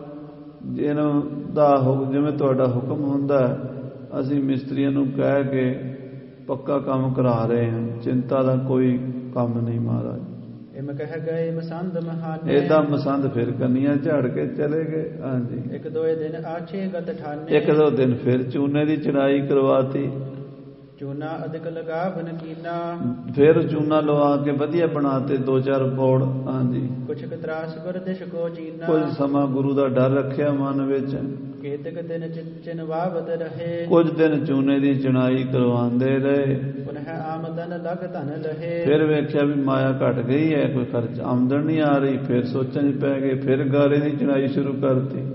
ਜਿਹਨੂੰ ਦਾ ਜਿਵੇਂ ਤੁਹਾਡਾ ਹੁਕਮ ਹੁੰਦਾ ਅਸੀਂ ਮਿਸਤਰੀਆਂ ਨੂੰ ਕਹਿ ਕੇ ਪੱਕਾ ਕੰਮ ਕਰਾ ਰਹੇ ਹਾਂ, ਚਿੰਤਾ ਦਾ ਕੋਈ ਕੰਮ ਨਹੀਂ ਮਹਾਰਾਜ। ਇਮ ਕਹਿ ਗਏ ਮਸੰਦ ਮਹਾਨੇ, ਏਦਾਂ ਮਸੰਦ ਫਿਰ ਕੰਨੀਆਂ ਝਾੜ ਕੇ ਚਲੇ ਗਏ। ਹਾਂਜੀ, ਇੱਕ ਦੋਏ ਦਿਨ ਆਛੇ ਗਤ ਠਾਨੇ, ਇੱਕ ਦੋ ਦਿਨ ਫਿਰ ਚੂਨੇ ਦੀ ਚੜਾਈ ਕਰਵਾਤੀ, ਚੂਨਾ ਅਧਿਕ ਲਗਾਵਨ ਕੀਨਾ, ਫਿਰ ਚੂਨਾ ਲਵਾ ਕੇ ਵਧੀਆ ਬਣਾਤੇ 2-4 ਪੌੜ। ਹਾਂਜੀ, ਕੁਛ ਕਤਰਾਸ ਗੁਰਦਿਸ਼ ਕੋ ਜੀਨਾ, ਕੁਝ ਸਮਾਂ ਗੁਰੂ ਦਾ ਡਰ ਰੱਖਿਆ ਮਨ ਵਿੱਚ, ਕੇਤਕ ਦਿਨ ਚਿਨਵਾਵਤ ਰਹੇ, ਕੁਝ ਦਿਨ ਚੂਨੇ ਦੀ ਚਣਾਈ ਕਰਵਾਉਂਦੇ ਰਹੇ। ਪੁਨਹ ਆਮਦਨ ਲਗ ਧਨ ਲਹੇ, ਫਿਰ ਵੇਖਿਆ ਵੀ ਮਾਇਆ ਘਟ ਗਈ ਹੈ, ਕੋਈ ਖਰਚ ਆਮਦਨ ਨਹੀਂ ਆ ਰਹੀ, ਫਿਰ ਸੋਚਣ 'ਚ ਪੈ ਗਏ, ਫਿਰ ਗਾਰੇ ਦੀ ਚਣਾਈ ਸ਼ੁਰੂ ਕਰਤੀ।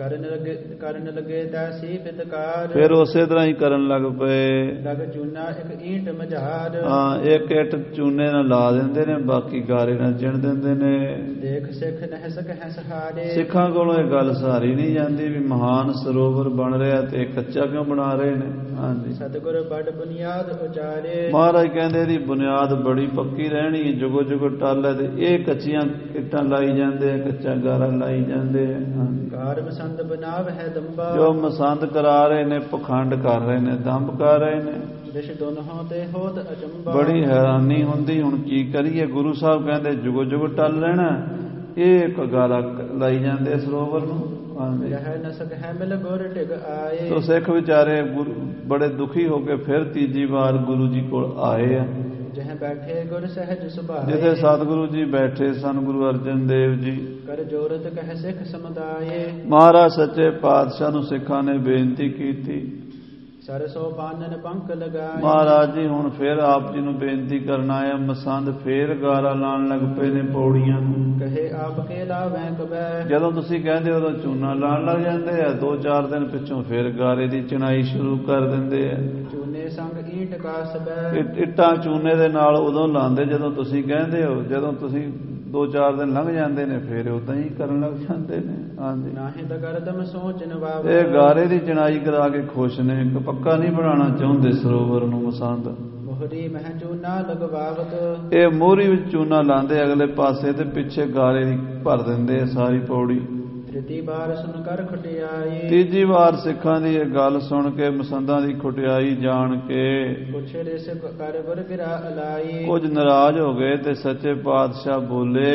ਕਰਨ ਲਗੇ ਤੈਸੀ ਪਿਤਕਾਰ, ਫਿਰ ਉਸੇ ਤਰ੍ਹਾਂ ਹੀ ਕਰਨ ਲੱਗ ਪਏ। ਲਗ ਚੂਨਾ ਇੱਕ ਈਂਟ ਮਝਾਰ, ਹਾਂ, ਇੱਕ ਇੱਟ ਚੂਨੇ ਨਾਲ ਲਾ ਦਿੰਦੇ ਨੇ, ਬਾਕੀ ਗਾਰੇ ਨਾਲ ਚਿਣ ਦਿੰਦੇ ਨੇ। ਦੇਖ ਸਿੱਖ ਨਹਿ ਸਕਹਿ ਸਹਾਰੇ, ਸਿੱਖਾਂ ਕੋਲੋਂ ਇਹ ਗੱਲ ਸਹਾਰੀ ਨਹੀਂ ਜਾਂਦੀ ਵੀ ਮਹਾਨ ਸਰੋਵਰ ਬਣ ਰਿਹਾ ਤੇ ਕੱਚਾ ਕਿਉਂ ਬਣਾ ਰਹੇ ਨੇ। ਹਾਂਜੀ, ਸਤਿਗੁਰ ਬੜ ਬੁਨਿਆਦ ਉਚਾਰੇ, ਮਹਾਰਾਜ ਕਹਿੰਦੇ ਇਹਦੀ ਬੁਨਿਆਦ ਬੜੀ ਪੱਕੀ ਰਹਿਣੀ ਹੈ, ਜੁਗੋ ਜੁਗੋ ਟਾਲ ਹੈ ਤੇ ਇਹ ਕੱਚੀਆਂ ਇੱਟਾਂ ਲਾਈ ਜਾਂਦੇ ਆ, ਕੱਚਾ ਗਾਰਾ ਲਾਈ ਜਾਂਦੇ ਆ। ਕਾਰ ਮਸੰਦ ਬਨਾਵ ਹੈ ਦੰਬਾ, ਜੋ ਮਸੰਦ ਕਰਾ ਰਹੇ ਨੇ, ਪਖੰਡ ਕਰ ਰਹੇ ਨੇ, ਦੰਭ ਕਰ ਰਹੇ ਨੇ। ਦਿਸ਼ ਦੋਨੋਂ ਤੇ ਹੋਤ ਅਚੰਬਾ, ਬੜੀ ਹੈਰਾਨੀ ਹੁੰਦੀ, ਹੁਣ ਕੀ ਕਰੀਏ। ਗੁਰੂ ਸਾਹਿਬ ਕਹਿੰਦੇ ਜੁਗੋ ਜੁਗੋ ਟਲ ਰਹਿਣਾ, ਇਹ ਕਗਾਰਾ ਲਾਈ ਜਾਂਦੇ ਸਰੋਵਰ ਨੂੰ। ਰਹਿ ਨ ਸਕਹਿ ਮਿਲ ਗੁਰ ਢਿਗ ਆਏ, ਤੋ ਸਿੱਖ ਵਿਚਾਰੇ ਬੜੇ ਦੁਖੀ ਹੋ ਕੇ ਫਿਰ ਤੀਜੀ ਵਾਰ ਗੁਰੂ ਜੀ ਕੋਲ ਆਏ ਆ, ਜਹ ਬੈਠੇ ਗੁਰ ਸਹਿਜ ਸੁਭਾਏ, ਜਿੱਥੇ ਸਤਿਗੁਰੂ ਜੀ ਬੈਠੇ ਸਨ, ਗੁਰੂ ਅਰਜਨ ਦੇਵ ਜੀ। ਕਰ ਜੋਰਤ ਕਹਿ ਸਿੱਖ ਸਮੁਦਾਏ, ਮਹਾਰਾਜ ਸੱਚੇ ਪਾਤਸ਼ਾਹ ਨੂੰ ਸਿੱਖਾਂ ਨੇ ਬੇਨਤੀ ਕੀਤੀ। ਸਰਸੋ ਬਾਨਨ ਪੰਖ ਲਗਾਏ, ਮਹਾਰਾਜ ਜੀ ਹੁਣ ਫਿਰ ਆਪ ਜੀ ਨੂੰ ਬੇਨਤੀ ਕਰਨ ਆਇਆ। ਮਸੰਦ ਫੇਰ ਗਾਰਾ ਲਾਣ ਲੱਗ ਪਏ ਨੇ ਪੌੜੀਆਂ ਨੂੰ। ਕਹੇ ਆਪ ਕੇ ਲਾਵੈ ਕਬੈ, ਜਦੋਂ ਤੁਸੀਂ ਕਹਿੰਦੇ ਉਦੋਂ ਚੂਨਾ ਲਾਣ ਲੱਗ ਜਾਂਦੇ ਆ, 2-4 ਦਿਨ ਪਿੱਛੋਂ ਫਿਰ ਗਾਰੇ ਦੀ ਚਣਾਈ ਸ਼ੁਰੂ ਕਰ ਦਿੰਦੇ ਆ। ਚੂਨੇ ਸੰਗ ਈਂਟ ਕਾਸਬੈ, ਇੱਟਾਂ ਚੂਨੇ ਦੇ ਨਾਲ ਉਦੋਂ ਲਾਉਂਦੇ ਜਦੋਂ ਤੁਸੀਂ ਕਹਿੰਦੇ ਹੋ, ਜਦੋਂ ਤੁਸੀਂ 2-4 ਦਿਨ ਲੰਘ ਜਾਂਦੇ ਨੇ, ਫਿਰ ਉਦਾਂ ਹੀ ਕਰਨ ਲੱਗ ਜਾਂਦੇ ਨੇ। ਹਾਂਜੀ, ਨਾਹਿ ਤ ਕਰਦਮ ਸੋਚ ਨਿਵਾਵ। ਇਹ ਗਾਰੇ ਦੀ ਚਿਣਾਈ ਕਰਾ ਕੇ ਖੁਸ਼ ਨੇ, ਇੱਕ ਪੱਕਾ ਨਹੀਂ ਬਣਾਉਣਾ ਚਾਹੁੰਦੇ ਸਰੋਵਰ ਨੂੰ ਮਸੰਦ। ਮੋਹਰੀ ਮਹਿ ਚੂਨਾ ਲਗਵਾਵਤ। ਇਹ ਮੋਹਰੀ ਵਿੱਚ ਚੂਨਾ ਲਾਉਂਦੇ ਅਗਲੇ ਪਾਸੇ ਤੇ ਪਿੱਛੇ ਗਾਰੇ ਦੀ ਭਰ ਦਿੰਦੇ ਆ ਸਾਰੀ ਪੌੜੀ। ਤ੍ਰਿਤੀ ਬਾਰ ਸੁਨ ਕਰ ਖਟਿਆਈ। ਤੀਜੀ ਵਾਰ ਸਿੱਖਾਂ ਦੀ ਇਹ ਗੱਲ ਸੁਣ ਕੇ ਮਸੰਦਾਂ ਦੀ ਖੁਟਿਆਈ ਜਾਣ ਕੇ ਪੁੱਛੇ ਰਿਸ ਕਰ ਬਰ ਗਿਰਾ ਅਲਾਈ। ਕੁਝ ਨਾਰਾਜ਼ ਹੋ ਗਏ ਤੇ ਸੱਚੇ ਪਾਤਸ਼ਾਹ ਬੋਲੇ,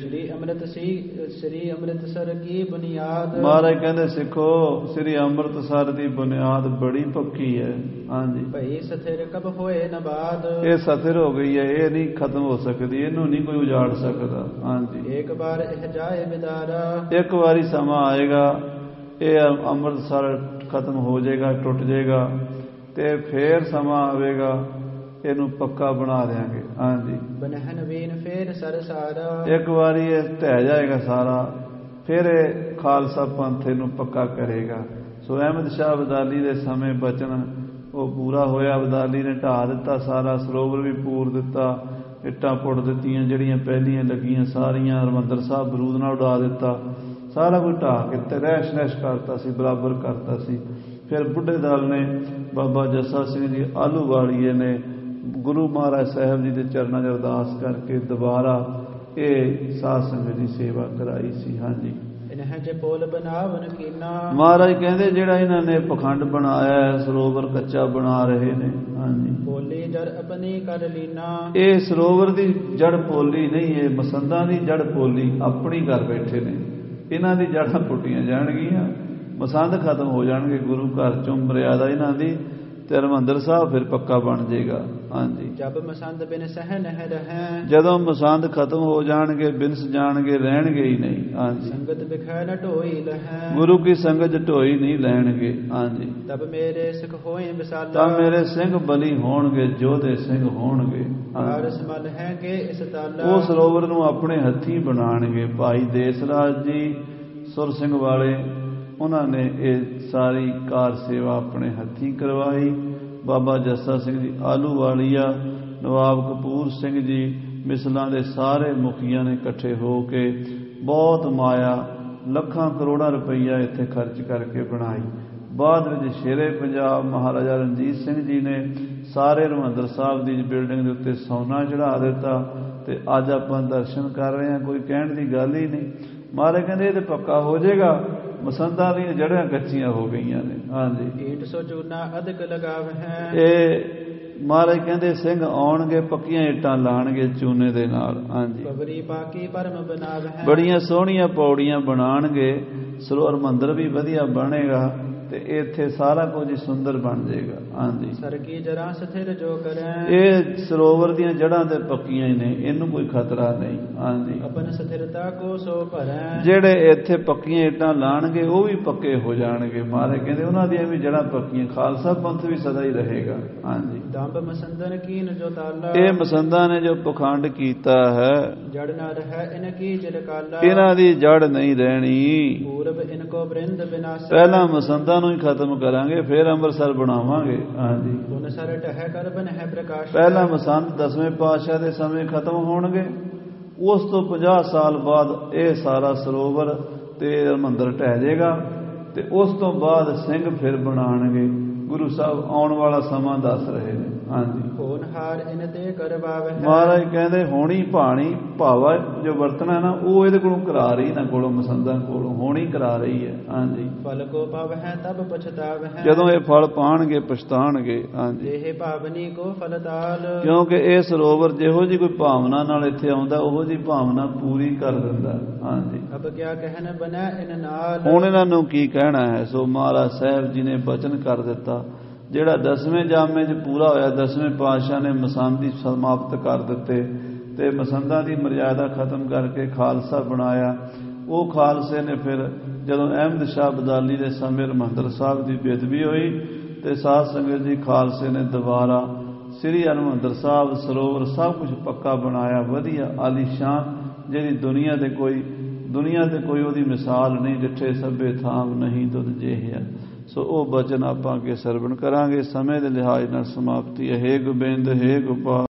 ਸ੍ਰੀ ਅੰਮ੍ਰਿਤਸਰ ਕੀ ਬੁਨਿਆਦ। ਮਹਾਰਾਜ ਕਹਿੰਦੇ ਸਿੱਖੋ, ਸ੍ਰੀ ਅੰਮ੍ਰਿਤਸਰ ਦੀ ਬੁਨਿਆਦ ਬੜੀ ਪੱਕੀ ਹੈ। ਹਾਂਜੀ, ਭਈ ਸਥਿਰ ਕਬ ਹੋਏ ਨਬਾਦ। ਇਹ ਸਥਿਰ ਹੋ ਗਈ ਹੈ, ਇਹ ਨਹੀਂ ਖਤਮ ਹੋ ਸਕਦੀ, ਇਹਨੂੰ ਨਹੀਂ ਕੋਈ ਉਜਾੜ ਸਕਦਾ। ਹਾਂਜੀ, ਇੱਕ ਵਾਰ ਇਹ ਜਾਏ ਵਿਦਾਰਾ। ਇੱਕ ਵਾਰੀ ਸਮਾਂ ਆਏਗਾ, ਇਹ ਅੰਮ੍ਰਿਤਸਰ ਖਤਮ ਹੋ ਜਾਏਗਾ, ਟੁੱਟ ਜਾਏਗਾ, ਤੇ ਫੇਰ ਸਮਾਂ ਆਵੇਗਾ ਇਹਨੂੰ ਪੱਕਾ ਬਣਾ ਦਿਆਂਗੇ। ਹਾਂਜੀ, ਬਨਹਨ ਵੀਨ ਫੇਰ ਸਰਸਾਰਾ। ਇੱਕ ਵਾਰੀ ਇਹ ਢਹਿ ਜਾਏਗਾ ਸਾਰਾ, ਫਿਰ ਇਹ ਖਾਲਸਾ ਪੰਥ ਨੂੰ ਪੱਕਾ ਕਰੇਗਾ। ਸੋ ਅਹਿਮਦ ਸ਼ਾਹ ਅਬਦਾਲੀ ਦੇ ਸਮੇਂ ਬਚਨ ਉਹ ਪੂਰਾ ਹੋਇਆ। ਅਬਦਾਲੀ ਨੇ ਢਾਹ ਦਿੱਤਾ ਸਾਰਾ, ਸਰੋਵਰ ਵੀ ਪੂਰ ਦਿੱਤਾ, ਇੱਟਾਂ ਪੁੱਟ ਦਿੱਤੀਆਂ ਜਿਹੜੀਆਂ ਪਹਿਲੀਆਂ ਲੱਗੀਆਂ ਸਾਰੀਆਂ, ਹਰਿਮੰਦਰ ਸਾਹਿਬ ਬਰੂਦ ਨਾਲ ਉਡਾ ਦਿੱਤਾ, ਸਾਰਾ ਕੁਝ ਢਾਹ ਕੇ ਤੇ ਰਹਿਸ਼ ਨਹਿਸ਼ ਕਰਤਾ ਸੀ, ਬਰਾਬਰ ਕਰਤਾ ਸੀ। ਫਿਰ ਬੁੱਢੇ ਦਲ ਨੇ ਬਾਬਾ ਜੱਸਾ ਸਿੰਘ ਜੀ ਆਹਲੂਵਾਲੀਏ ਨੇ ਗੁਰੂ ਮਹਾਰਾਜ ਸਾਹਿਬ ਜੀ ਦੇ ਚਰਨਾਂ 'ਚ ਅਰਦਾਸ ਕਰਕੇ ਦੁਬਾਰਾ ਇਹ ਸਾਧ ਸੰਗਤ ਦੀ ਸੇਵਾ ਕਰਾਈ ਸੀ। ਹਾਂਜੀ, ਮਹਾਰਾਜ ਕਹਿੰਦੇ ਜਿਹੜਾ ਇਹਨਾਂ ਨੇ ਪਖੰਡ ਬਣਾਇਆ, ਸਰੋਵਰ ਕੱਚਾ ਬਣਾ ਰਹੇ ਨੇ। ਹਾਂਜੀ, ਪੋਲੀ ਜੜ ਆਪਣੀ ਕਰ ਲੀਨਾ। ਇਹ ਸਰੋਵਰ ਦੀ ਜੜ ਪੋਲੀ ਨਹੀਂ, ਇਹ ਮਸੰਦਾਂ ਦੀ ਜੜ ਪੋਲੀ ਆਪਣੀ ਕਰ ਬੈਠੇ ਨੇ। ਇਹਨਾਂ ਦੀ ਜੜਾਂ ਪੁੱਟੀਆਂ ਜਾਣਗੀਆਂ, ਮਸੰਦ ਖਤਮ ਹੋ ਜਾਣਗੇ ਗੁਰੂ ਘਰ ਚੋਂ, ਮਰਿਆਦਾ ਇਹਨਾਂ ਦੀ, ਤੇ ਹਰਿਮੰਦਰ ਸਾਹਿਬ ਫਿਰ ਪੱਕਾ ਬਣ ਜਾਏਗਾ। ਹਾਂਜੀ, ਜਬ ਮਸੰਦ ਬਿਨ ਸਹਿ ਨਹਿ ਰਹਿ। ਜਦੋਂ ਮਸੰਦ ਖਤਮ ਹੋ ਜਾਣਗੇ, ਬਿਨਸ ਜਾਣਗੇ, ਰਹਿਣਗੇ ਹੀ ਨਹੀਂ। ਹਾਂਜੀ, ਸੰਗਤ ਬਿਖੈ ਨ ਢੋਈ ਲਹੈ। ਗੁਰੂ ਕੀ ਸੰਗਤ ਢੋਈ ਨਹੀਂ ਲੈਣਗੇ। ਹਾਂਜੀ, ਤਬ ਮੇਰੇ ਸਿੱਖ ਹੋਏ ਵਿਸਾਲਾ। ਤਾਂ ਮੇਰੇ ਸਿੰਘ ਬਲੀ ਹੋਣਗੇ, ਜੋਧੇ ਸਿੰਘ ਹੋਣਗੇ। ਸਮਲ ਹੈ ਕਿ ਇਸ ਤਾਲਾ। ਉਹ ਸਰੋਵਰ ਨੂੰ ਆਪਣੇ ਹੱਥੀਂ ਬਣਾਣਗੇ। ਭਾਈ ਦੇਸ ਰਾਜ ਜੀ ਸੁਰ ਸਿੰਘ ਵਾਲੇ, ਉਹਨਾਂ ਨੇ ਇਹ ਸਾਰੀ ਕਾਰ ਸੇਵਾ ਆਪਣੇ ਹੱਥੀਂ ਕਰਵਾਈ। ਬਾਬਾ ਜੱਸਾ ਸਿੰਘ ਜੀ ਆਹਲੂਵਾਲੀਆ, ਨਵਾਬ ਕਪੂਰ ਸਿੰਘ ਜੀ, ਮਿਸਲਾਂ ਦੇ ਸਾਰੇ ਮੁਖੀਆਂ ਨੇ ਇਕੱਠੇ ਹੋ ਕੇ ਬਹੁਤ ਮਾਇਆ, ਲੱਖਾਂ ਕਰੋੜਾਂ ਰੁਪਈਆ ਇੱਥੇ ਖਰਚ ਕਰਕੇ ਬਣਾਈ। ਬਾਅਦ ਵਿੱਚ ਸ਼ੇਰੇ ਪੰਜਾਬ ਮਹਾਰਾਜਾ ਰਣਜੀਤ ਸਿੰਘ ਜੀ ਨੇ ਸਾਰੇ ਹਰਿਮੰਦਰ ਸਾਹਿਬ ਦੀ ਬਿਲਡਿੰਗ ਦੇ ਉੱਤੇ ਸੋਨਾ ਚੜਾ ਦਿੱਤਾ, ਤੇ ਅੱਜ ਆਪਾਂ ਦਰਸ਼ਨ ਕਰ ਰਹੇ ਹਾਂ। ਕੋਈ ਕਹਿਣ ਦੀ ਗੱਲ ਹੀ ਨਹੀਂ। ਮਹਾਰਾਜ ਕਹਿੰਦੇ ਇਹ ਤੇ ਪੱਕਾ ਹੋ ਜਾਏਗਾ, ਮਸੰਦਾਂ ਦੀਆਂ ਜੜ੍ਹਾਂ ਕੱਚੀਆਂ ਹੋ ਗਈਆਂ ਨੇ। ਹਾਂਜੀ, ਈਟ ਸੋ ਚੂਨਾ ਅਧਿਕ ਲਗਾਵ ਹੈ। ਇਹ ਮਹਾਰਾਜ ਕਹਿੰਦੇ ਸਿੰਘ ਆਉਣਗੇ, ਪੱਕੀਆਂ ਇੱਟਾਂ ਲਾਣਗੇ ਚੂਨੇ ਦੇ ਨਾਲ। ਹਾਂਜੀ, ਬਬਰੀ ਬਾਕੀ ਪਰਮ ਬਣਾਵ ਹੈ। ਬੜੀਆਂ ਸੋਹਣੀਆਂ ਪੌੜੀਆਂ ਬਣਾਣਗੇ, ਸਰੋਵਰ ਮੰਦਰ ਵੀ ਵਧੀਆ ਬਣੇਗਾ, ਤੇ ਇੱਥੇ ਸਾਰਾ ਕੁਝ ਸੁੰਦਰ ਬਣ ਜਾਏਗਾ। ਹਾਂਜੀ, ਸਰਕੀ ਜਰਾਂ ਸਥਿਰ ਜੋ ਕਰੈ। ਇਹ ਸਰੋਵਰ ਦੀਆਂ ਜੜ੍ਹਾਂ ਤੇ ਪੱਕੀਆਂ ਹੀ ਨੇ, ਇਹਨੂੰ ਕੋਈ ਖਤਰਾ ਨਹੀਂ। ਹਾਂਜੀ, ਆਪਨ ਸਥਿਰਤਾ ਕੋ ਸੋ ਭਰੈ। ਜਿਹੜੇ ਇੱਥੇ ਪੱਕੀਆਂ ਇੱਟਾਂ ਲਾਣਗੇ ਉਹ ਵੀ ਪੱਕੇ ਹੋ ਜਾਣਗੇ। ਮਹਾਰਾਜ ਕਹਿੰਦੇ ਉਹਨਾਂ ਦੀਆਂ ਵੀ ਜੜ੍ਹਾਂ ਪੱਕੀਆਂ, ਖਾਲਸਾ ਪੰਥ ਵੀ ਸਦਾ ਹੀ ਰਹੇਗਾ। ਹਾਂਜੀ, ਦੰਭ ਮਸੰਦਨ ਕੀਨ ਜੋ ਤਾਲਾ। ਇਹ ਮਸੰਦਾਂ ਨੇ ਜੋ ਪਖੰਡ ਕੀਤਾ ਹੈ, ਜੜ ਨਾ ਰਹਿ ਇਨ ਕੀ ਚਿਰਕਾਲਾ। ਇਹਨਾਂ ਦੀ ਜੜ ਨਹੀਂ ਰਹਿਣੀ। ਪੂਰਬ ਇਨ ਕੋ ਬ੍ਰਿੰਦ ਵਿਨਾਸ਼। ਪਹਿਲਾਂ ਮਸੰਦਾਂ ਨੂੰ ਹੀ ਖਤਮ ਕਰਾਂਗੇ, ਫਿਰ ਅੰਮ੍ਰਿਤਸਰ ਬਣਾਵਾਂਗੇ। ਹਾਂਜੀ, ਗੁਨਸਰ ਟਹਿ ਕਰ ਬਨ ਹੈ ਪ੍ਰਕਾਸ਼। ਪਹਿਲਾਂ ਮਸੰਦ 10ਵੇਂ ਪਾਤਸ਼ਾਹ ਦੇ ਸਮੇਂ ਖਤਮ ਹੋਣਗੇ, ਉਸ ਤੋਂ 50 ਸਾਲ ਬਾਅਦ ਇਹ ਸਾਰਾ ਸਰੋਵਰ ਤੇ ਹਰਿਮੰਦਰ ਢਹਿ ਜਾਏਗਾ, ਤੇ ਉਸ ਤੋਂ ਬਾਅਦ ਸਿੰਘ ਫਿਰ ਬਣਾਣਗੇ। ਗੁਰੂ ਸਾਹਿਬ ਆਉਣ ਵਾਲਾ ਸਮਾਂ ਦੱਸ ਰਹੇ ਨੇ। ਹਾਂਜੀ, ਹੋਣਹਾਰ ਇਨ ਤੇ ਕਰਵਾਵੈ। ਮਹਾਰਾਜ ਕਹਿੰਦੇ ਹੋਣੀ ਭਾਣੀ ਭਾਵਾ ਜੋ ਵਰਤਣਾ ਨਾ, ਉਹ ਇਹਦੇ ਕੋਲੋਂ ਕਰਾ ਰਹੀ ਨਾ, ਕੋਲੋਂ ਮਸੰਦਾਂ ਕੋਲੋਂ ਹੋਣੀ ਕਰਾ ਰਹੀ ਹੈ। ਹਾਂਜੀ, ਫਲ ਕੋ ਪਵ ਹੈ ਤਬ ਪਛਤਾਵ ਹੈ। ਜਦੋਂ ਇਹ ਫਲ ਪਾਣਗੇ ਪਛਤਾਣਗੇ। ਹਾਂਜੀ, ਇਹ ਭਾਵਨੀ ਕੋ ਫਲ ਤਾਲ। ਕਿਉਂਕਿ ਇਹ ਸਰੋਵਰ ਜਿਹੋ ਜੀ ਕੋਈ ਭਾਵਨਾ ਨਾਲ ਇੱਥੇ ਆਉਂਦਾ, ਉਹੋ ਜੀ ਭਾਵਨਾ ਪੂਰੀ ਕਰ ਦਿੰਦਾ। ਹਾਂਜੀ, ਅਬ ਕਿਆ ਕਹਿਣ ਬਨੈ ਇਨ ਨਾਲ। ਹੁਣ ਇਹਨਾਂ ਨੂੰ ਕੀ ਕਹਿਣਾ ਹੈ। ਸੋ ਮਹਾਰਾਜ ਸਾਹਿਬ ਜੀ ਨੇ ਬਚਨ ਕਰ ਦਿੱਤਾ, ਜਿਹੜਾ 10ਵੇਂ ਜਾਮੇ 'ਚ ਪੂਰਾ ਹੋਇਆ। 10ਵੇਂ ਪਾਤਸ਼ਾਹ ਨੇ ਮਸੰਦ ਦੀ ਸਮਾਪਤ ਕਰ ਦਿੱਤੇ, ਤੇ ਮਸੰਦਾਂ ਦੀ ਮਰਿਆਦਾ ਖਤਮ ਕਰਕੇ ਖਾਲਸਾ ਬਣਾਇਆ। ਉਹ ਖਾਲਸੇ ਨੇ ਫਿਰ ਜਦੋਂ ਅਹਿਮਦ ਸ਼ਾਹ ਅਬਦਾਲੀ ਦੇ ਸਮੇਂ ਹਰਿਮੰਦਰ ਸਾਹਿਬ ਦੀ ਬੇਦਬੀ ਹੋਈ, ਤੇ ਸਾਧ ਸੰਗਤ ਜੀ ਖਾਲਸੇ ਨੇ ਦੁਬਾਰਾ ਸ੍ਰੀ ਹਰਿਮੰਦਰ ਸਾਹਿਬ ਸਰੋਵਰ ਸਭ ਕੁਝ ਪੱਕਾ ਬਣਾਇਆ, ਵਧੀਆ ਆਲੀਸ਼ਾਨ, ਜਿਹੜੀ ਦੁਨੀਆ ਤੇ ਕੋਈ ਉਹਦੀ ਮਿਸਾਲ ਨਹੀਂ। ਡਿੱਠੇ ਸਭੇ ਥਾਮ ਨਹੀਂ ਦੁੱਧ ਜਿਹਿਆ। ਸੋ ਉਹ ਬਚਨ ਆਪਾਂ ਅੱਗੇ ਸਰਵਣ ਕਰਾਂਗੇ। ਸਮੇਂ ਦੇ ਲਿਹਾਜ਼ ਨਾਲ ਸਮਾਪਤੀ ਹੈ। ਹੇ ਗੋਬਿੰਦ, ਹੇ ਗੋਪਾਲ।